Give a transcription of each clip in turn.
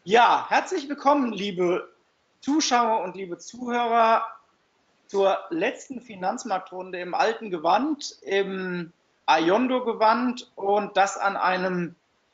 Ja, herzlich willkommen, liebe Zuschauer und liebe Zuhörer, zur letzten Finanzmarktrunde im alten Gewand, im Ayondo-Gewand und das an einem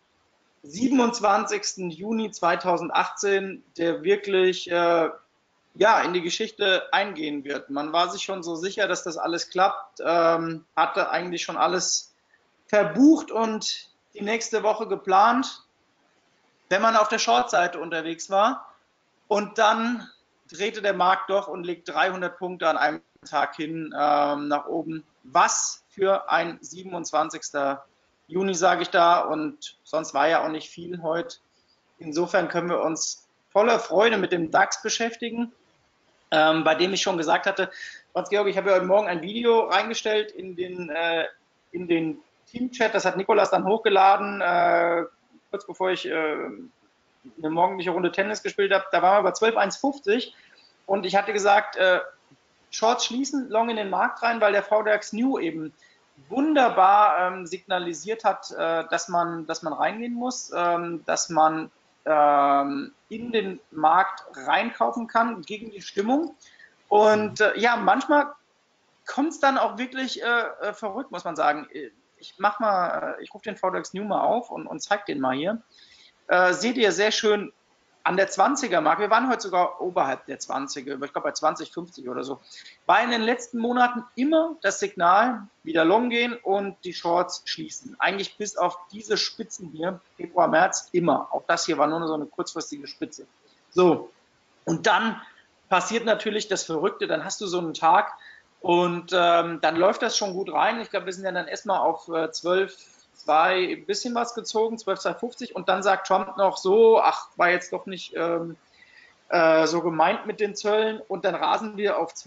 27. Juni 2018, der wirklich ja, in die Geschichte eingehen wird. Man war sich schon so sicher, dass das alles klappt, hatte eigentlich schon alles verbucht und die nächste Woche geplant, wenn man auf der Short-Seite unterwegs war. Und dann drehte der Markt doch und legt 300 Punkte an einem Tag hin nach oben. Was für ein 27. Juni, sage ich da. Und sonst war ja auch nicht viel heute. Insofern können wir uns voller Freude mit dem DAX beschäftigen, bei dem ich schon gesagt hatte, Franz-Georg, ich habe ja heute Morgen ein Video reingestellt in den Team-Chat. Das hat Nikolas dann hochgeladen, kurz bevor ich eine morgendliche Runde Tennis gespielt habe. Da waren wir bei 12,150 und ich hatte gesagt, Shorts schließen, Long in den Markt rein, weil der VDAX New eben wunderbar signalisiert hat, dass man reingehen muss, dass man in den Markt reinkaufen kann gegen die Stimmung. Und ja, manchmal kommt es dann auch wirklich verrückt, muss man sagen. Ich rufe den VDAX New mal auf und zeige den mal hier. Seht ihr sehr schön an der 20er-Marke, wir waren heute sogar oberhalb der 20er, ich glaube bei 20,50 oder so, war in den letzten Monaten immer das Signal, wieder long gehen und die Shorts schließen. Eigentlich bis auf diese Spitzen hier, Februar, März, immer. Auch das hier war nur so eine kurzfristige Spitze. So, und dann passiert natürlich das Verrückte, dann hast du so einen Tag und dann läuft das schon gut rein. Ich glaube, wir sind ja dann erstmal auf 12,2 ein bisschen was gezogen, 12,250 und dann sagt Trump noch so, ach, war jetzt doch nicht so gemeint mit den Zöllen und dann rasen wir auf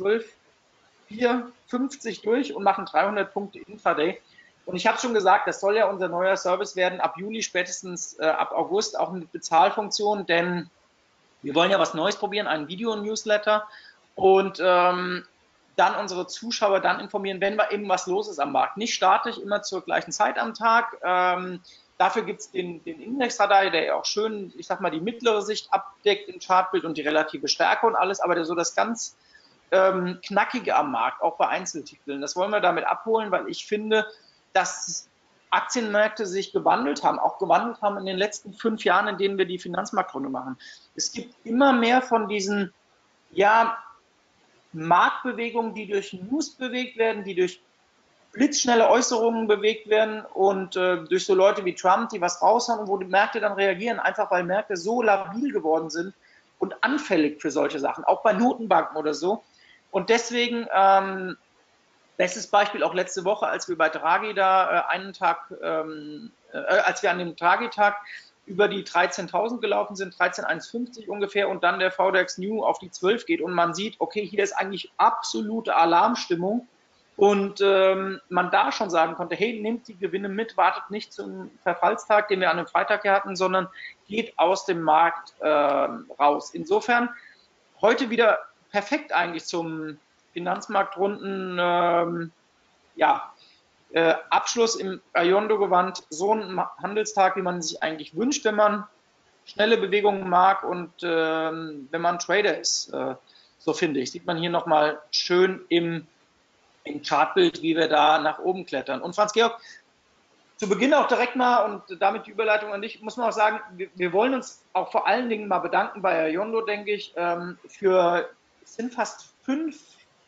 12,450 durch und machen 300 Punkte Intraday. Und ich habe schon gesagt, das soll ja unser neuer Service werden, ab Juli, spätestens ab August, auch mit Bezahlfunktion, denn wir wollen ja was Neues probieren, einen Video-Newsletter und dann unsere Zuschauer dann informieren, wenn mal eben was los ist am Markt. Nicht statisch, immer zur gleichen Zeit am Tag. Dafür gibt es den Indexradar, der ja auch schön, ich sag mal, die mittlere Sicht abdeckt im Chartbild und die relative Stärke und alles, aber der so das ganz Knackige am Markt, auch bei Einzeltiteln. Das wollen wir damit abholen, weil ich finde, dass Aktienmärkte sich gewandelt haben, auch gewandelt haben in den letzten 5 Jahren, in denen wir die Finanzmarktrunde machen. Es gibt immer mehr von diesen, ja, Marktbewegungen, die durch News bewegt werden, die durch blitzschnelle Äußerungen bewegt werden und durch so Leute wie Trump, die was raushauen, wo die Märkte dann reagieren, einfach weil Märkte so labil geworden sind und anfällig für solche Sachen, auch bei Notenbanken oder so. Und deswegen, bestes Beispiel auch letzte Woche, als wir bei Draghi da einen Tag, als wir an dem Draghi-Tag über die 13.000 gelaufen sind, 13.150 ungefähr, und dann der VDAX New auf die 12 geht und man sieht, okay, hier ist eigentlich absolute Alarmstimmung und man da schon sagen konnte, hey, nehmt die Gewinne mit, wartet nicht zum Verfallstag, den wir an einem Freitag hier hatten, sondern geht aus dem Markt raus. Insofern heute wieder perfekt eigentlich zum Finanzmarktrunden, ja, Abschluss im Ayondo-Gewand, so ein Handelstag, wie man sich eigentlich wünscht, wenn man schnelle Bewegungen mag und wenn man Trader ist, so finde ich. Sieht man hier nochmal schön im Chartbild, wie wir da nach oben klettern. Und Franz-Georg, zu Beginn auch direkt mal, und damit die Überleitung an dich, muss man auch sagen, wir wollen uns auch vor allen Dingen mal bedanken bei Ayondo, denke ich, es sind fast 5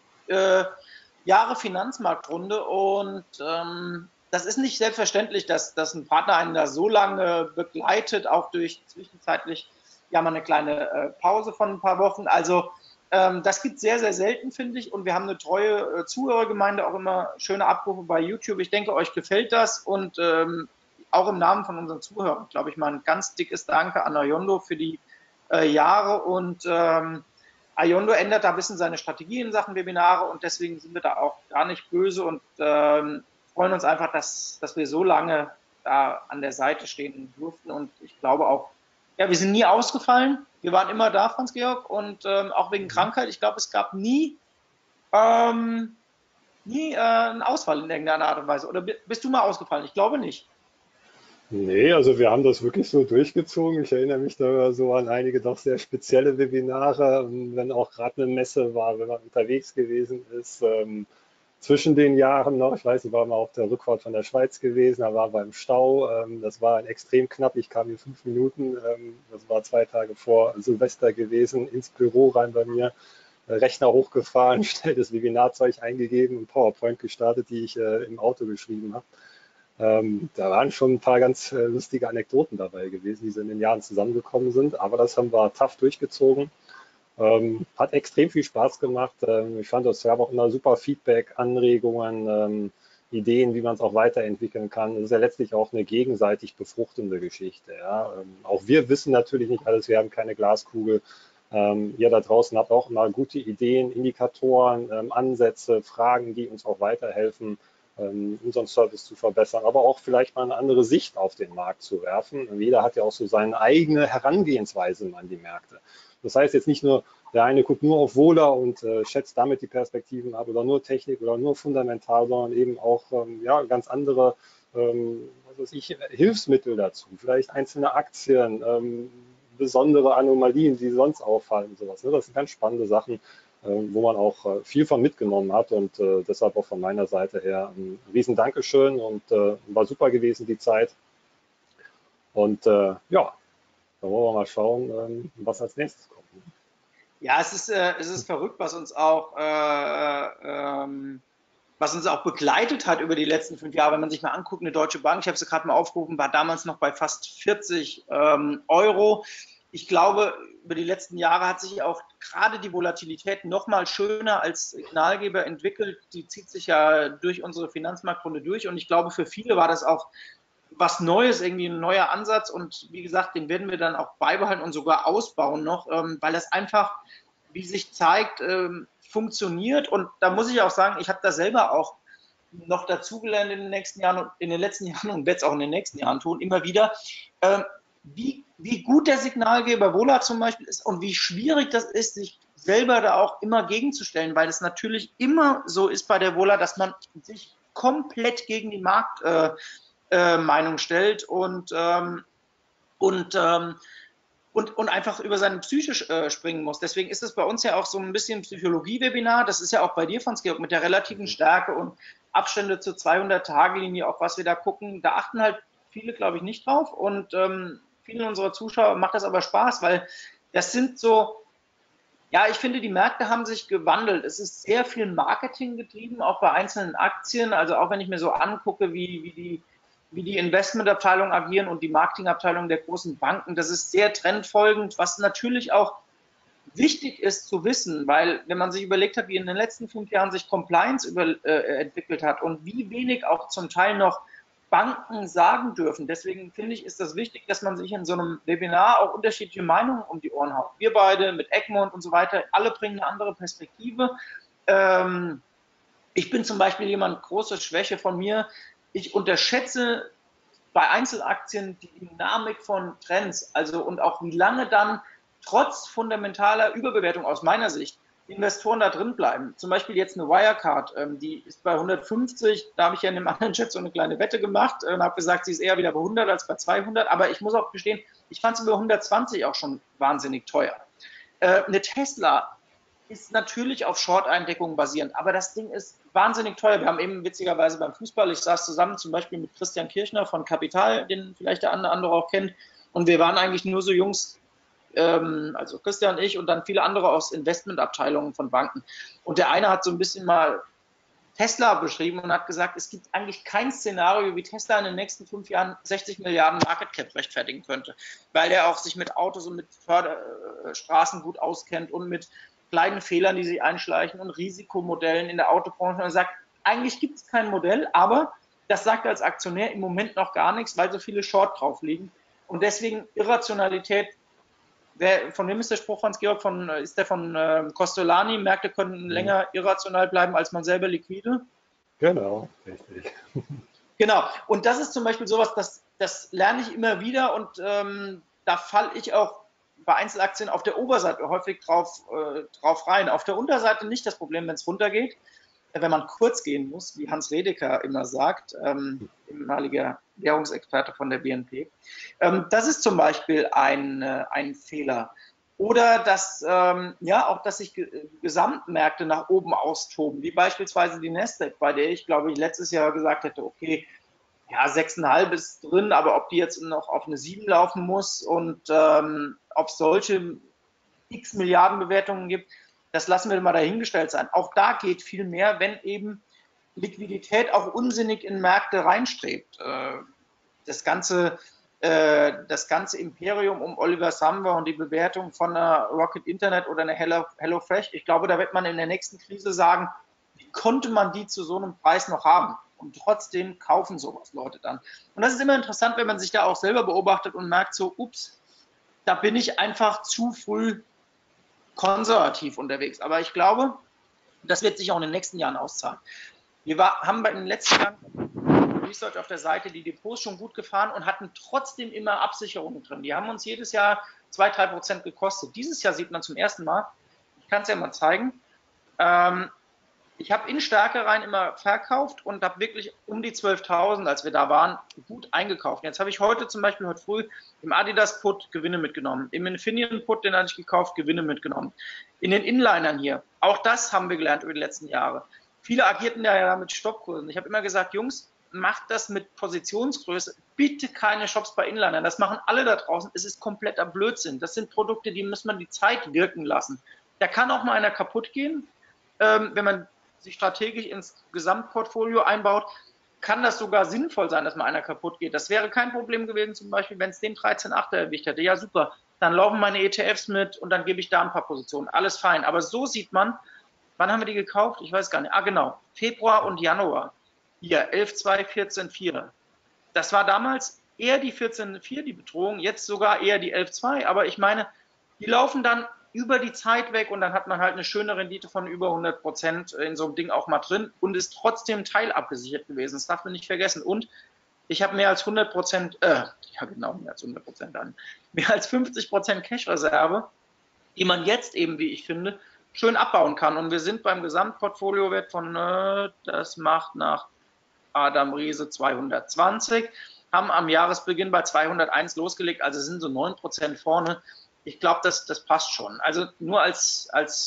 Jahre Finanzmarktrunde und das ist nicht selbstverständlich, dass ein Partner einen da so lange begleitet, auch durch zwischenzeitlich ja mal eine kleine Pause von ein paar Wochen. Also das gibt es sehr, sehr selten, finde ich. Und wir haben eine treue Zuhörergemeinde, auch immer schöne Abrufe bei YouTube. Ich denke, euch gefällt das. Und auch im Namen von unseren Zuhörern, glaube ich, mal ein ganz dickes Danke an Ayondo für die Jahre. Und Ayondo ändert da ein bisschen seine Strategie in Sachen Webinare. Und deswegen sind wir da auch gar nicht böse und freuen uns einfach, dass wir so lange da an der Seite stehen durften. Und ich glaube auch, ja, wir sind nie ausgefallen. Wir waren immer da, Franz-Georg, und auch wegen Krankheit. Ich glaube, es gab nie einen Ausfall in irgendeiner Art und Weise. Oder bist du mal ausgefallen? Ich glaube nicht. Nee, also wir haben das wirklich so durchgezogen. Ich erinnere mich da so an einige doch sehr spezielle Webinare, wenn auch gerade eine Messe war, wenn man unterwegs gewesen ist. Zwischen den Jahren noch, ich weiß, ich war mal auf der Rückfahrt von der Schweiz gewesen, da war beim Stau, das war extrem knapp, ich kam in 5 Minuten, das war 2 Tage vor Silvester gewesen, ins Büro rein bei mir, Rechner hochgefahren, schnell das Webinarzeug eingegeben und PowerPoint gestartet, die ich im Auto geschrieben habe. Da waren schon ein paar ganz lustige Anekdoten dabei gewesen, die so in den Jahren zusammengekommen sind, aber das haben wir tough durchgezogen. Hat extrem viel Spaß gemacht. Ich fand, es gab auch immer super Feedback, Anregungen, Ideen, wie man es auch weiterentwickeln kann. Das ist ja letztlich auch eine gegenseitig befruchtende Geschichte. Ja? Auch wir wissen natürlich nicht alles, wir haben keine Glaskugel. Ihr da draußen habt auch immer gute Ideen, Indikatoren, Ansätze, Fragen, die uns auch weiterhelfen, unseren Service zu verbessern, aber auch vielleicht mal eine andere Sicht auf den Markt zu werfen. Und jeder hat ja auch so seine eigene Herangehensweise an die Märkte. Das heißt jetzt nicht nur, der eine guckt nur auf Wohler und schätzt damit die Perspektiven ab oder nur Technik oder nur fundamental, sondern eben auch ja, ganz andere was weiß ich, Hilfsmittel dazu, vielleicht einzelne Aktien, besondere Anomalien, die sonst auffallen und sowas. Ne? Das sind ganz spannende Sachen, wo man auch viel von mitgenommen hat und deshalb auch von meiner Seite her ein riesen Dankeschön und war super gewesen die Zeit. Und ja, dann wollen wir mal schauen, was als nächstes kommt. Ja, es ist verrückt, was uns auch begleitet hat über die letzten 5 Jahre. Wenn man sich mal anguckt, eine Deutsche Bank, ich habe sie gerade mal aufgerufen, war damals noch bei fast 40 Euro. Ich glaube, über die letzten Jahre hat sich auch gerade die Volatilität noch mal schöner als Signalgeber entwickelt. Die zieht sich ja durch unsere Finanzmarktrunde durch. Und ich glaube, für viele war das auch was Neues, irgendwie ein neuer Ansatz. Und wie gesagt, den werden wir dann auch beibehalten und sogar ausbauen noch, weil das einfach, wie sich zeigt, funktioniert. Und da muss ich auch sagen, ich habe da selber auch noch dazugelernt in den nächsten Jahren und in den letzten Jahren und werde es auch in den nächsten Jahren tun, immer wieder, ähm, wie gut der Signalgeber Wohler zum Beispiel ist und wie schwierig das ist, sich selber da auch immer gegenzustellen, weil es natürlich immer so ist bei der Wohler, dass man sich komplett gegen die Marktmeinung stellt und, ähm, und einfach über seine Psyche springen muss. Deswegen ist es bei uns ja auch so ein bisschen Psychologie-Webinar. Das ist ja auch bei dir, Franz-Georg, mit der relativen Stärke und Abstände zur 200-Tage-Linie, auf was wir da gucken. Da achten halt viele, glaube ich, nicht drauf. Und vielen unserer Zuschauer macht das aber Spaß, weil das sind so, ja, ich finde, die Märkte haben sich gewandelt. Es ist sehr viel Marketing getrieben, auch bei einzelnen Aktien. Also auch wenn ich mir so angucke, wie die Investmentabteilungen agieren und die Marketingabteilung der großen Banken, das ist sehr trendfolgend, was natürlich auch wichtig ist zu wissen, weil wenn man sich überlegt hat, wie in den letzten 5 Jahren sich Compliance entwickelt hat und wie wenig auch zum Teil noch Banken sagen dürfen. Deswegen finde ich, ist das wichtig, dass man sich in so einem Webinar auch unterschiedliche Meinungen um die Ohren haut. Wir beide mit Egmont und so weiter, alle bringen eine andere Perspektive. Ähm, Ich bin zum Beispiel jemand, große Schwäche von mir. Ich unterschätze bei Einzelaktien die Dynamik von Trends, also und auch wie lange dann trotz fundamentaler Überbewertung aus meiner Sicht Investoren da drin bleiben. Zum Beispiel jetzt eine Wirecard, die ist bei 150, da habe ich ja in einem anderen Chat so eine kleine Wette gemacht und habe gesagt, sie ist eher wieder bei 100 als bei 200, aber ich muss auch gestehen, ich fand sie bei 120 auch schon wahnsinnig teuer. Eine Tesla ist natürlich auf Short-Eindeckungen basierend, aber das Ding ist wahnsinnig teuer. Wir haben eben witzigerweise beim Fußball, ich saß zusammen zum Beispiel mit Christian Kirchner von Capital, den vielleicht der andere auch kennt, und wir waren eigentlich nur so Jungs, also Christian, ich und dann viele andere aus Investmentabteilungen von Banken. Und der eine hat so ein bisschen mal Tesla beschrieben und hat gesagt, es gibt eigentlich kein Szenario, wie Tesla in den nächsten 5 Jahren 60 Milliarden Market Cap rechtfertigen könnte, weil er auch sich mit Autos und mit Straßen gut auskennt und mit kleinen Fehlern, die sich einschleichen und Risikomodellen in der Autobranche. Und er sagt, eigentlich gibt es kein Modell, aber das sagt er als Aktionär im Moment noch gar nichts, weil so viele Short drauf liegen. Und deswegen Irrationalität. Von wem ist der Spruch, Hans-Georg? Ist der von Costolani? Märkte können Mhm. länger irrational bleiben als man selber liquide? Genau, richtig. Genau. Und das ist zum Beispiel sowas, das lerne ich immer wieder und da falle ich auch bei Einzelaktien auf der Oberseite häufig drauf rein. Auf der Unterseite nicht das Problem, wenn es runtergeht, wenn man kurz gehen muss, wie Hans Redeker immer sagt, ehemaliger Währungsexperte von der BNP. Das ist zum Beispiel ein Fehler. Oder dass, auch, dass sich Gesamtmärkte nach oben austoben, wie beispielsweise die Nasdaq, bei der ich, glaube ich, letztes Jahr gesagt hätte, okay, ja, 6,5 ist drin, aber ob die jetzt noch auf eine 7 laufen muss und ob es solche x Milliarden Bewertungen gibt, das lassen wir mal dahingestellt sein. Auch da geht viel mehr, wenn eben Liquidität auch unsinnig in Märkte reinstrebt. Das ganze Imperium um Oliver Samba und die Bewertung von einer Rocket Internet oder einer HelloFresh, ich glaube, da wird man in der nächsten Krise sagen, wie konnte man die zu so einem Preis noch haben? Und trotzdem kaufen sowas Leute dann. Und das ist immer interessant, wenn man sich da auch selber beobachtet und merkt so, ups, da bin ich einfach zu früh konservativ unterwegs. Aber ich glaube, das wird sich auch in den nächsten Jahren auszahlen. Wir haben in den letzten Jahren Research auf der Seite die Depots schon gut gefahren und hatten trotzdem immer Absicherungen drin. Die haben uns jedes Jahr 2-3% gekostet. Dieses Jahr sieht man zum ersten Mal, ich kann es ja mal zeigen, ich habe in Stärke rein immer verkauft und habe wirklich um die 12.000, als wir da waren, gut eingekauft. Jetzt habe ich heute früh im Adidas Put Gewinne mitgenommen. Im Infineon Put, den hatte ich gekauft, Gewinne mitgenommen. In den Inlinern hier, auch das haben wir gelernt über die letzten Jahre. Viele agierten ja mit Stoppkursen. Ich habe immer gesagt, Jungs, macht das mit Positionsgröße. Bitte keine Shops bei Inlinern. Das machen alle da draußen. Es ist kompletter Blödsinn. Das sind Produkte, die muss man die Zeit wirken lassen. Da kann auch mal einer kaputt gehen, wenn man sich strategisch ins Gesamtportfolio einbaut, kann das sogar sinnvoll sein, dass mal einer kaputt geht. Das wäre kein Problem gewesen, zum Beispiel, wenn es den 13,8er erwischt hätte. Ja, super, dann laufen meine ETFs mit und dann gebe ich da ein paar Positionen. Alles fein. Aber so sieht man, wann haben wir die gekauft? Ich weiß gar nicht. Ah, genau, Februar und Januar. Hier, 11,2, 14,4. Das war damals eher die 14,4, die Bedrohung, jetzt sogar eher die 11,2. Aber ich meine, die laufen dann über die Zeit weg und dann hat man halt eine schöne Rendite von über 100% in so einem Ding auch mal drin und ist trotzdem teilabgesichert gewesen. Das darf man nicht vergessen. Und ich habe mehr als 100%, mehr als 100% dann, mehr als 50% Cash-Reserve, die man jetzt eben, wie ich finde, schön abbauen kann. Und wir sind beim Gesamtportfoliowert von, das macht nach Adam Riese 220, haben am Jahresbeginn bei 201 losgelegt, also sind so 9% vorne. Ich glaube, das passt schon. Also nur als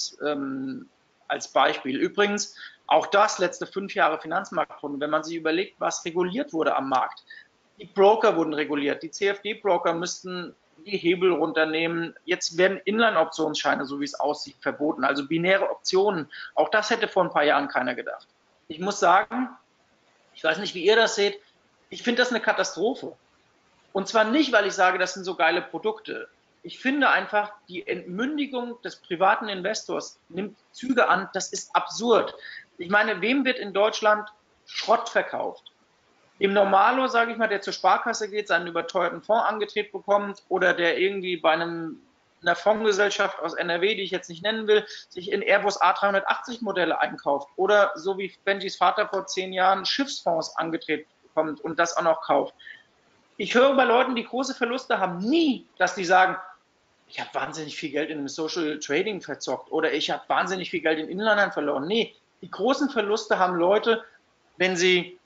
Beispiel. Übrigens, auch das letzte 5 Jahre Finanzmarktrunde, wenn man sich überlegt, was reguliert wurde am Markt. Die Broker wurden reguliert, die CFD-Broker müssten die Hebel runternehmen. Jetzt werden Inline-Optionsscheine, so wie es aussieht, verboten, also binäre Optionen. Auch das hätte vor ein paar Jahren keiner gedacht. Ich muss sagen, ich weiß nicht, wie ihr das seht, ich finde das eine Katastrophe. Und zwar nicht, weil ich sage, das sind so geile Produkte. Ich finde einfach, die Entmündigung des privaten Investors nimmt Züge an, das ist absurd. Ich meine, wem wird in Deutschland Schrott verkauft? Dem Normalo, sage ich mal, der zur Sparkasse geht, seinen überteuerten Fonds angetreten bekommt oder der irgendwie bei einer Fondsgesellschaft aus NRW, die ich jetzt nicht nennen will, sich in Airbus A380 Modelle einkauft oder so wie Benjis Vater vor 10 Jahren Schiffsfonds angetreten bekommt und das auch noch kauft. Ich höre bei Leuten, die große Verluste haben, nie, dass die sagen, ich habe wahnsinnig viel Geld in einem Social Trading verzockt oder ich habe wahnsinnig viel Geld in Inlandern verloren. Nee, die großen Verluste haben Leute, wenn sie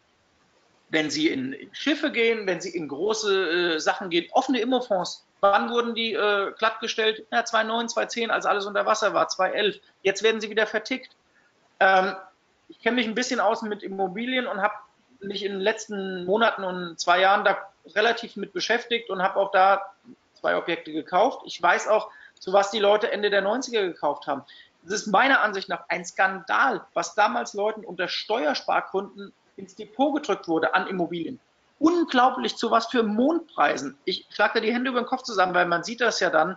in Schiffe gehen, wenn sie in große Sachen gehen, offene Immofonds. Wann wurden die glattgestellt? Ja, 2009, 2010, als alles unter Wasser war, 2011. Jetzt werden sie wieder vertickt. Ich kenne mich ein bisschen aus mit Immobilien und habe mich in den letzten Monaten und 2 Jahren da relativ mit beschäftigt und habe auch da 2 Objekte gekauft. Ich weiß auch, zu was die Leute Ende der 90er gekauft haben. Das ist meiner Ansicht nach ein Skandal, was damals Leuten unter Steuerspargründen ins Depot gedrückt wurde an Immobilien. Unglaublich, zu was für Mondpreisen. Ich schlage da die Hände über den Kopf zusammen, weil man sieht das ja dann,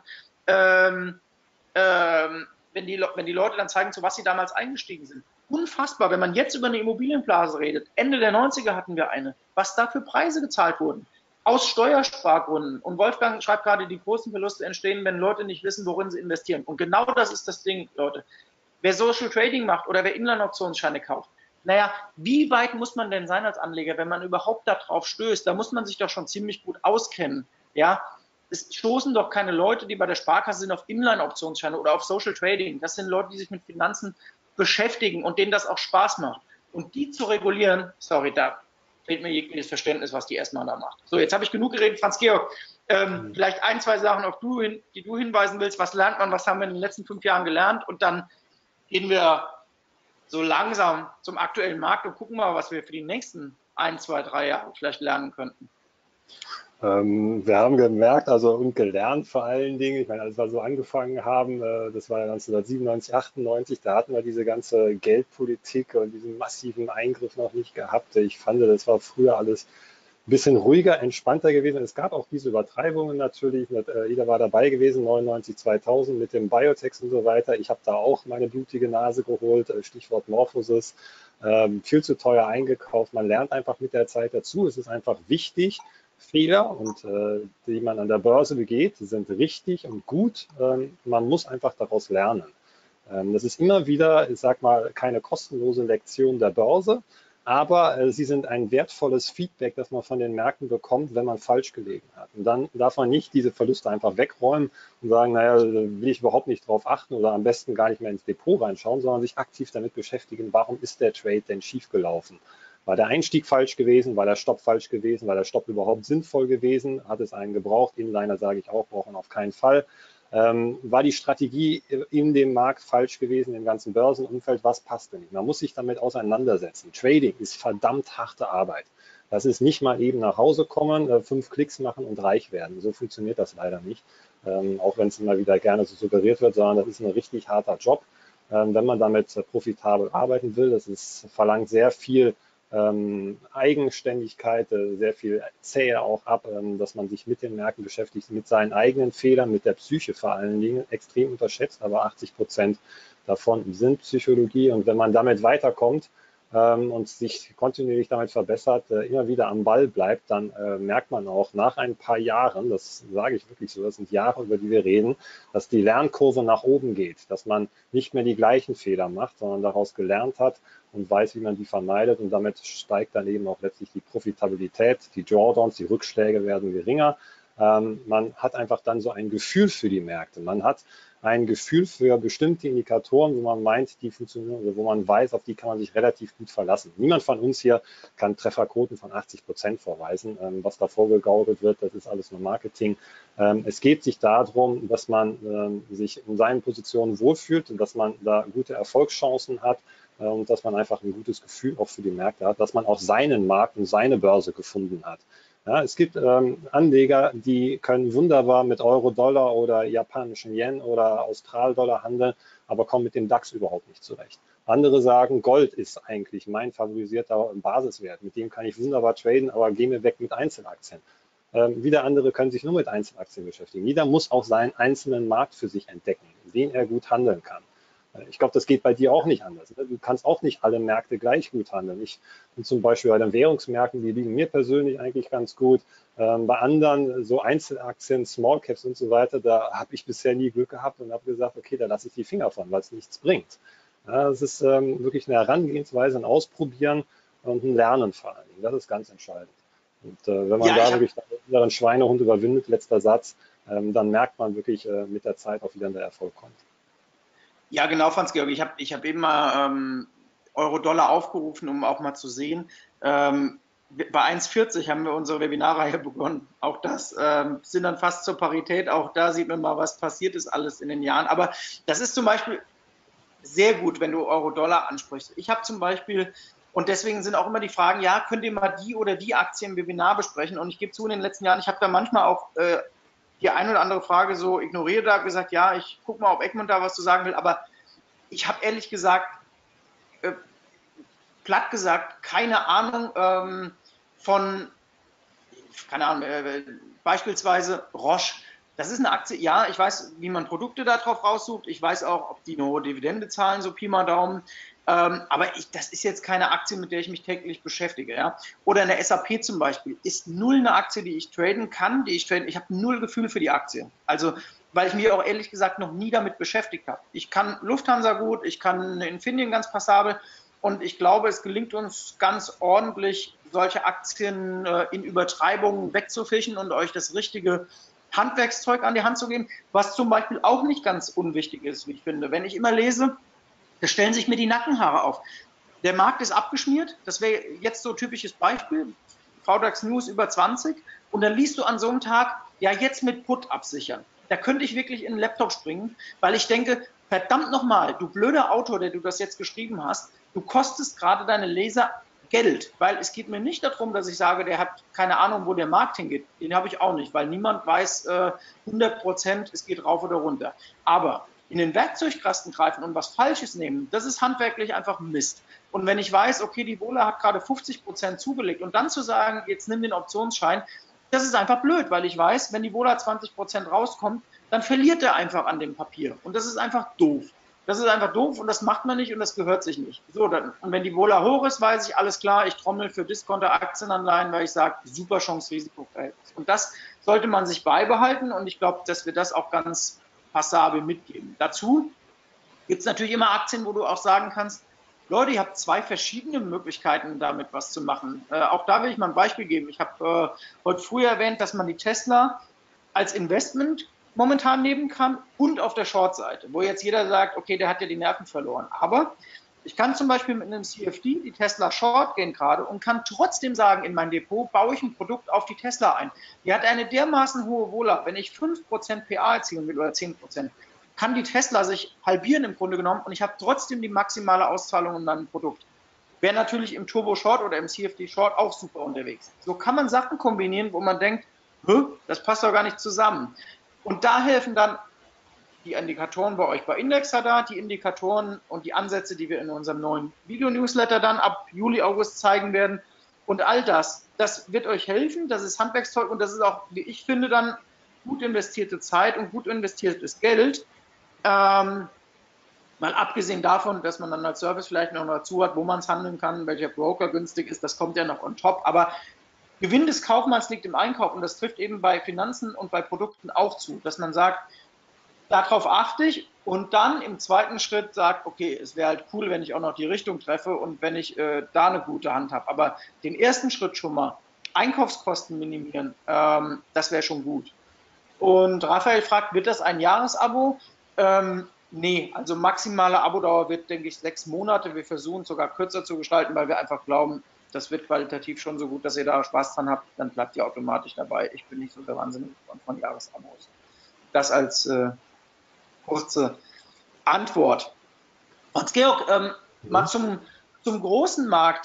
wenn die Leute dann zeigen, zu was sie damals eingestiegen sind. Unfassbar, wenn man jetzt über eine Immobilienblase redet. Ende der 90er hatten wir eine. Was da für Preise gezahlt wurden. Aus Steuerspargründen. Und Wolfgang schreibt gerade, die großen Verluste entstehen, wenn Leute nicht wissen, worin sie investieren. Und genau das ist das Ding, Leute. Wer Social Trading macht oder wer Inline-Optionsscheine kauft, naja, wie weit muss man denn sein als Anleger, wenn man überhaupt da drauf stößt? Da muss man sich doch schon ziemlich gut auskennen. Ja, es stoßen doch keine Leute, die bei der Sparkasse sind, auf Inline-Optionsscheine oder auf Social Trading. Das sind Leute, die sich mit Finanzen beschäftigen und denen das auch Spaß macht. Und die zu regulieren, sorry, da fehlt mir jegliches Verständnis, was die S-Bahn da macht. So, jetzt habe ich genug geredet. Franz-Georg, vielleicht ein, zwei Sachen, auf die du hinweisen willst. Was lernt man, was haben wir in den letzten 5 Jahren gelernt? Und dann gehen wir so langsam zum aktuellen Markt und gucken mal, was wir für die nächsten 1, 2, 3 Jahre vielleicht lernen könnten. Wir haben gemerkt, also und gelernt vor allen Dingen, ich meine, als wir so angefangen haben, das war ja 1997, 98, da hatten wir diese ganze Geldpolitik und diesen massiven Eingriff noch nicht gehabt. Ich fand, das war früher alles ein bisschen ruhiger, entspannter gewesen. Es gab auch diese Übertreibungen natürlich, jeder war dabei gewesen, 99, 2000 mit dem Biotechs und so weiter. Ich habe da auch meine blutige Nase geholt, Stichwort Morphosis, viel zu teuer eingekauft. Man lernt einfach mit der Zeit dazu. Es ist einfach wichtig, Fehler die man an der Börse begeht, sind richtig und gut. Man muss einfach daraus lernen. Das ist immer wieder, ich sag mal, keine kostenlose Lektion der Börse, aber sie sind ein wertvolles Feedback, das man von den Märkten bekommt, wenn man falsch gelegen hat. Und dann darf man nicht diese Verluste einfach wegräumen und sagen, naja, da will ich überhaupt nicht drauf achten oder am besten gar nicht mehr ins Depot reinschauen, sondern sich aktiv damit beschäftigen, warum ist der Trade denn schiefgelaufen? War der Einstieg falsch gewesen? War der Stopp falsch gewesen? War der Stopp überhaupt sinnvoll gewesen? Hat es einen gebraucht? Inliner sage ich auch, brauchen auf keinen Fall. War die Strategie in dem Markt falsch gewesen, im ganzen Börsenumfeld? Was passte nicht? Man muss sich damit auseinandersetzen. Trading ist verdammt harte Arbeit. Das ist nicht mal eben nach Hause kommen, 5 Klicks machen und reich werden. So funktioniert das leider nicht. Auch wenn es immer wieder gerne so suggeriert wird, sondern das ist ein richtig harter Job. Wenn man damit profitabel arbeiten will, verlangt sehr viel Eigenständigkeit, sehr viel Zähe auch ab, dass man sich mit den Märkten beschäftigt, mit seinen eigenen Fehlern, mit der Psyche vor allen Dingen, extrem unterschätzt, aber 80% davon sind Psychologie und wenn man damit weiterkommt und sich kontinuierlich damit verbessert, immer wieder am Ball bleibt, dann merkt man auch nach ein paar Jahren, das sage ich wirklich so, das sind Jahre, über die wir reden, dass die Lernkurve nach oben geht, dass man nicht mehr die gleichen Fehler macht, sondern daraus gelernt hat und weiß, wie man die vermeidet und damit steigt dann eben auch letztlich die Profitabilität, die Drawdowns, die Rückschläge werden geringer. Man hat einfach dann so ein Gefühl für die Märkte. Man hat ein Gefühl für bestimmte Indikatoren, wo man meint, die funktionieren oder wo man weiß, auf die kann man sich relativ gut verlassen. Niemand von uns hier kann Trefferquoten von 80% vorweisen. Was da vorgegaukelt wird, das ist alles nur Marketing. Es geht sich darum, dass man sich in seinen Positionen wohlfühlt und dass man da gute Erfolgschancen hat und dass man einfach ein gutes Gefühl auch für die Märkte hat, dass man auch seinen Markt und seine Börse gefunden hat. Ja, es gibt Anleger, die können wunderbar mit Euro-Dollar oder japanischen Yen oder Austral-Dollar handeln, aber kommen mit dem DAX überhaupt nicht zurecht. Andere sagen, Gold ist eigentlich mein favorisierter Basiswert, mit dem kann ich wunderbar traden, aber gehe mir weg mit Einzelaktien. Wieder andere können sich nur mit Einzelaktien beschäftigen. Jeder muss auch seinen einzelnen Markt für sich entdecken, in dem er gut handeln kann. Ich glaube, das geht bei dir auch nicht anders. Du kannst auch nicht alle Märkte gleich gut handeln. Ich bin zum Beispiel bei den Währungsmärkten, die liegen mir persönlich eigentlich ganz gut. Bei anderen, so Einzelaktien, Small Caps und so weiter, da habe ich bisher nie Glück gehabt und habe gesagt, okay, da lasse ich die Finger von, weil es nichts bringt. Ja, das ist wirklich eine Herangehensweise, ein Ausprobieren und ein Lernen vor allen Dingen. Das ist ganz entscheidend. Und wenn man da wirklich den inneren Schweinehund überwindet, letzter Satz, dann merkt man wirklich mit der Zeit auch wieder, in der Erfolg kommt. Ja, genau, Franz-Georg. Ich hab eben mal Euro-Dollar aufgerufen, um auch mal zu sehen. Bei 1,40 haben wir unsere Webinarreihe begonnen. Auch das sind dann fast zur Parität. Auch da sieht man mal, was passiert ist alles in den Jahren. Aber das ist zum Beispiel sehr gut, wenn du Euro-Dollar ansprichst. Ich habe zum Beispiel, und deswegen sind auch immer die Fragen, ja, könnt ihr mal die oder die Aktie im Webinar besprechen? Und ich gebe zu, in den letzten Jahren, ich habe da manchmal auch die eine oder andere Frage so ignoriert, habe gesagt, ja, ich gucke mal, ob Egmont da was zu sagen will, aber ich habe ehrlich gesagt, platt gesagt, keine Ahnung von, keine Ahnung, beispielsweise Roche. Das ist eine Aktie, ja, ich weiß, wie man Produkte darauf raussucht, ich weiß auch, ob die eine hohe Dividende zahlen, so Pi mal Daumen, aber das ist jetzt keine Aktie, mit der ich mich täglich beschäftige. Ja? Oder eine SAP zum Beispiel ist null eine Aktie, die ich traden kann, ich habe null Gefühl für die Aktie. Also, weil ich mich auch ehrlich gesagt noch nie damit beschäftigt habe. Ich kann Lufthansa gut, ich kann Infineon ganz passabel und ich glaube, es gelingt uns ganz ordentlich, solche Aktien in Übertreibungen wegzufischen und euch das richtige Handwerkszeug an die Hand zu geben, was zum Beispiel auch nicht ganz unwichtig ist, wie ich finde. Wenn ich immer lese, da stellen sich mir die Nackenhaare auf. Der Markt ist abgeschmiert, das wäre jetzt so ein typisches Beispiel, VDAX News über 20 und dann liest du an so einem Tag, ja jetzt mit Put absichern. Da könnte ich wirklich in den Laptop springen, weil ich denke, verdammt nochmal, du blöder Autor, der du das jetzt geschrieben hast, du kostest gerade deine Leser Geld, weil es geht mir nicht darum, dass ich sage, der hat keine Ahnung, wo der Markt hingeht. Den habe ich auch nicht, weil niemand weiß 100%, es geht rauf oder runter. Aber in den Werkzeugkasten greifen und was Falsches nehmen, das ist handwerklich einfach Mist. Und wenn ich weiß, okay, die Vola hat gerade 50% zugelegt und dann zu sagen, jetzt nimm den Optionsschein, das ist einfach blöd, weil ich weiß, wenn die Vola 20% rauskommt, dann verliert er einfach an dem Papier. Und das ist einfach doof. Das ist einfach doof und das macht man nicht und das gehört sich nicht. So, dann, und wenn die Vola hoch ist, weiß ich, alles klar, ich trommel für Discounter Aktienanleihen, weil ich sage, super Chance-Risiko-Verhältnis. Und das sollte man sich beibehalten und ich glaube, dass wir das auch ganz passabel mitgeben. Dazu gibt es natürlich immer Aktien, wo du auch sagen kannst, Leute, ihr habt zwei verschiedene Möglichkeiten, damit was zu machen. Auch da will ich mal ein Beispiel geben. Ich habe heute früh erwähnt, dass man die Tesla als Investment momentan nehmen kann und auf der Short-Seite, wo jetzt jeder sagt, okay, der hat ja die Nerven verloren. Aber ich kann zum Beispiel mit einem CFD die Tesla Short gehen gerade und kann trotzdem sagen, in mein Depot baue ich ein Produkt auf die Tesla ein. Die hat eine dermaßen hohe Vola, wenn ich 5% PA erzielen will oder 10%, kann die Tesla sich halbieren im Grunde genommen und ich habe trotzdem die maximale Auszahlung in meinem Produkt. Wäre natürlich im Turbo Short oder im CFD Short auch super unterwegs. So kann man Sachen kombinieren, wo man denkt, das passt doch gar nicht zusammen. Und da helfen dann die Indikatoren bei euch bei Indexradar, die Indikatoren und die Ansätze, die wir in unserem neuen Video-Newsletter dann ab Juli, August zeigen werden. Und all das, das wird euch helfen, das ist Handwerkszeug und das ist auch, wie ich finde, dann gut investierte Zeit und gut investiertes Geld. Mal abgesehen davon, dass man dann als Service vielleicht noch dazu hat, wo man es handeln kann, welcher Broker günstig ist, das kommt ja noch on top. Aber Gewinn des Kaufmanns liegt im Einkauf und das trifft eben bei Finanzen und bei Produkten auch zu, dass man sagt, darauf achte ich und dann im zweiten Schritt sagt, okay, es wäre halt cool, wenn ich auch noch die Richtung treffe und wenn ich da eine gute Hand habe. Aber den ersten Schritt schon mal, Einkaufskosten minimieren, das wäre schon gut. Und Raphael fragt, wird das ein Jahresabo? Nee, also maximale Abodauer wird, denke ich, 6 Monate. Wir versuchen es sogar kürzer zu gestalten, weil wir einfach glauben, das wird qualitativ schon so gut, dass ihr da Spaß dran habt, dann bleibt ihr automatisch dabei. Ich bin nicht so der wahnsinnige von Jahresabos. Das als kurze Antwort. Hans-Georg, mal zum großen Markt.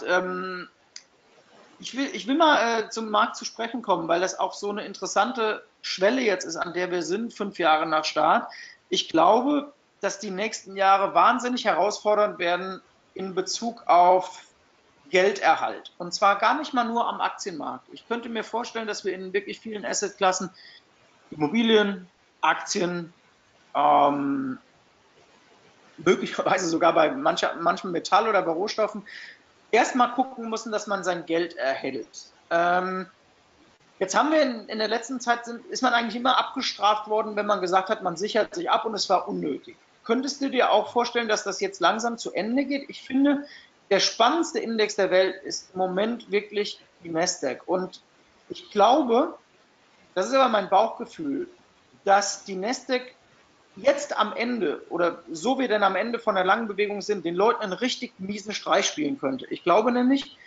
Ich will mal zum Markt zu sprechen kommen, weil das auch so eine interessante Schwelle jetzt ist, an der wir sind, 5 Jahre nach Start. Ich glaube, dass die nächsten Jahre wahnsinnig herausfordernd werden in Bezug auf Gelderhalt. Und zwar gar nicht mal nur am Aktienmarkt. Ich könnte mir vorstellen, dass wir in wirklich vielen Assetklassen, Immobilien, Aktien, möglicherweise sogar bei manchem Metall oder bei Rohstoffen, erstmal gucken müssen, dass man sein Geld erhält. Jetzt haben wir in der letzten Zeit, ist man eigentlich immer abgestraft worden, wenn man gesagt hat, man sichert sich ab und es war unnötig. Könntest du dir auch vorstellen, dass das jetzt langsam zu Ende geht? Ich finde, der spannendste Index der Welt ist im Moment wirklich die Nasdaq. Und ich glaube, das ist aber mein Bauchgefühl, dass die Nasdaq jetzt am Ende oder so wir denn am Ende von der langen Bewegung sind, den Leuten einen richtig miesen Streich spielen könnte. Ich glaube nämlich,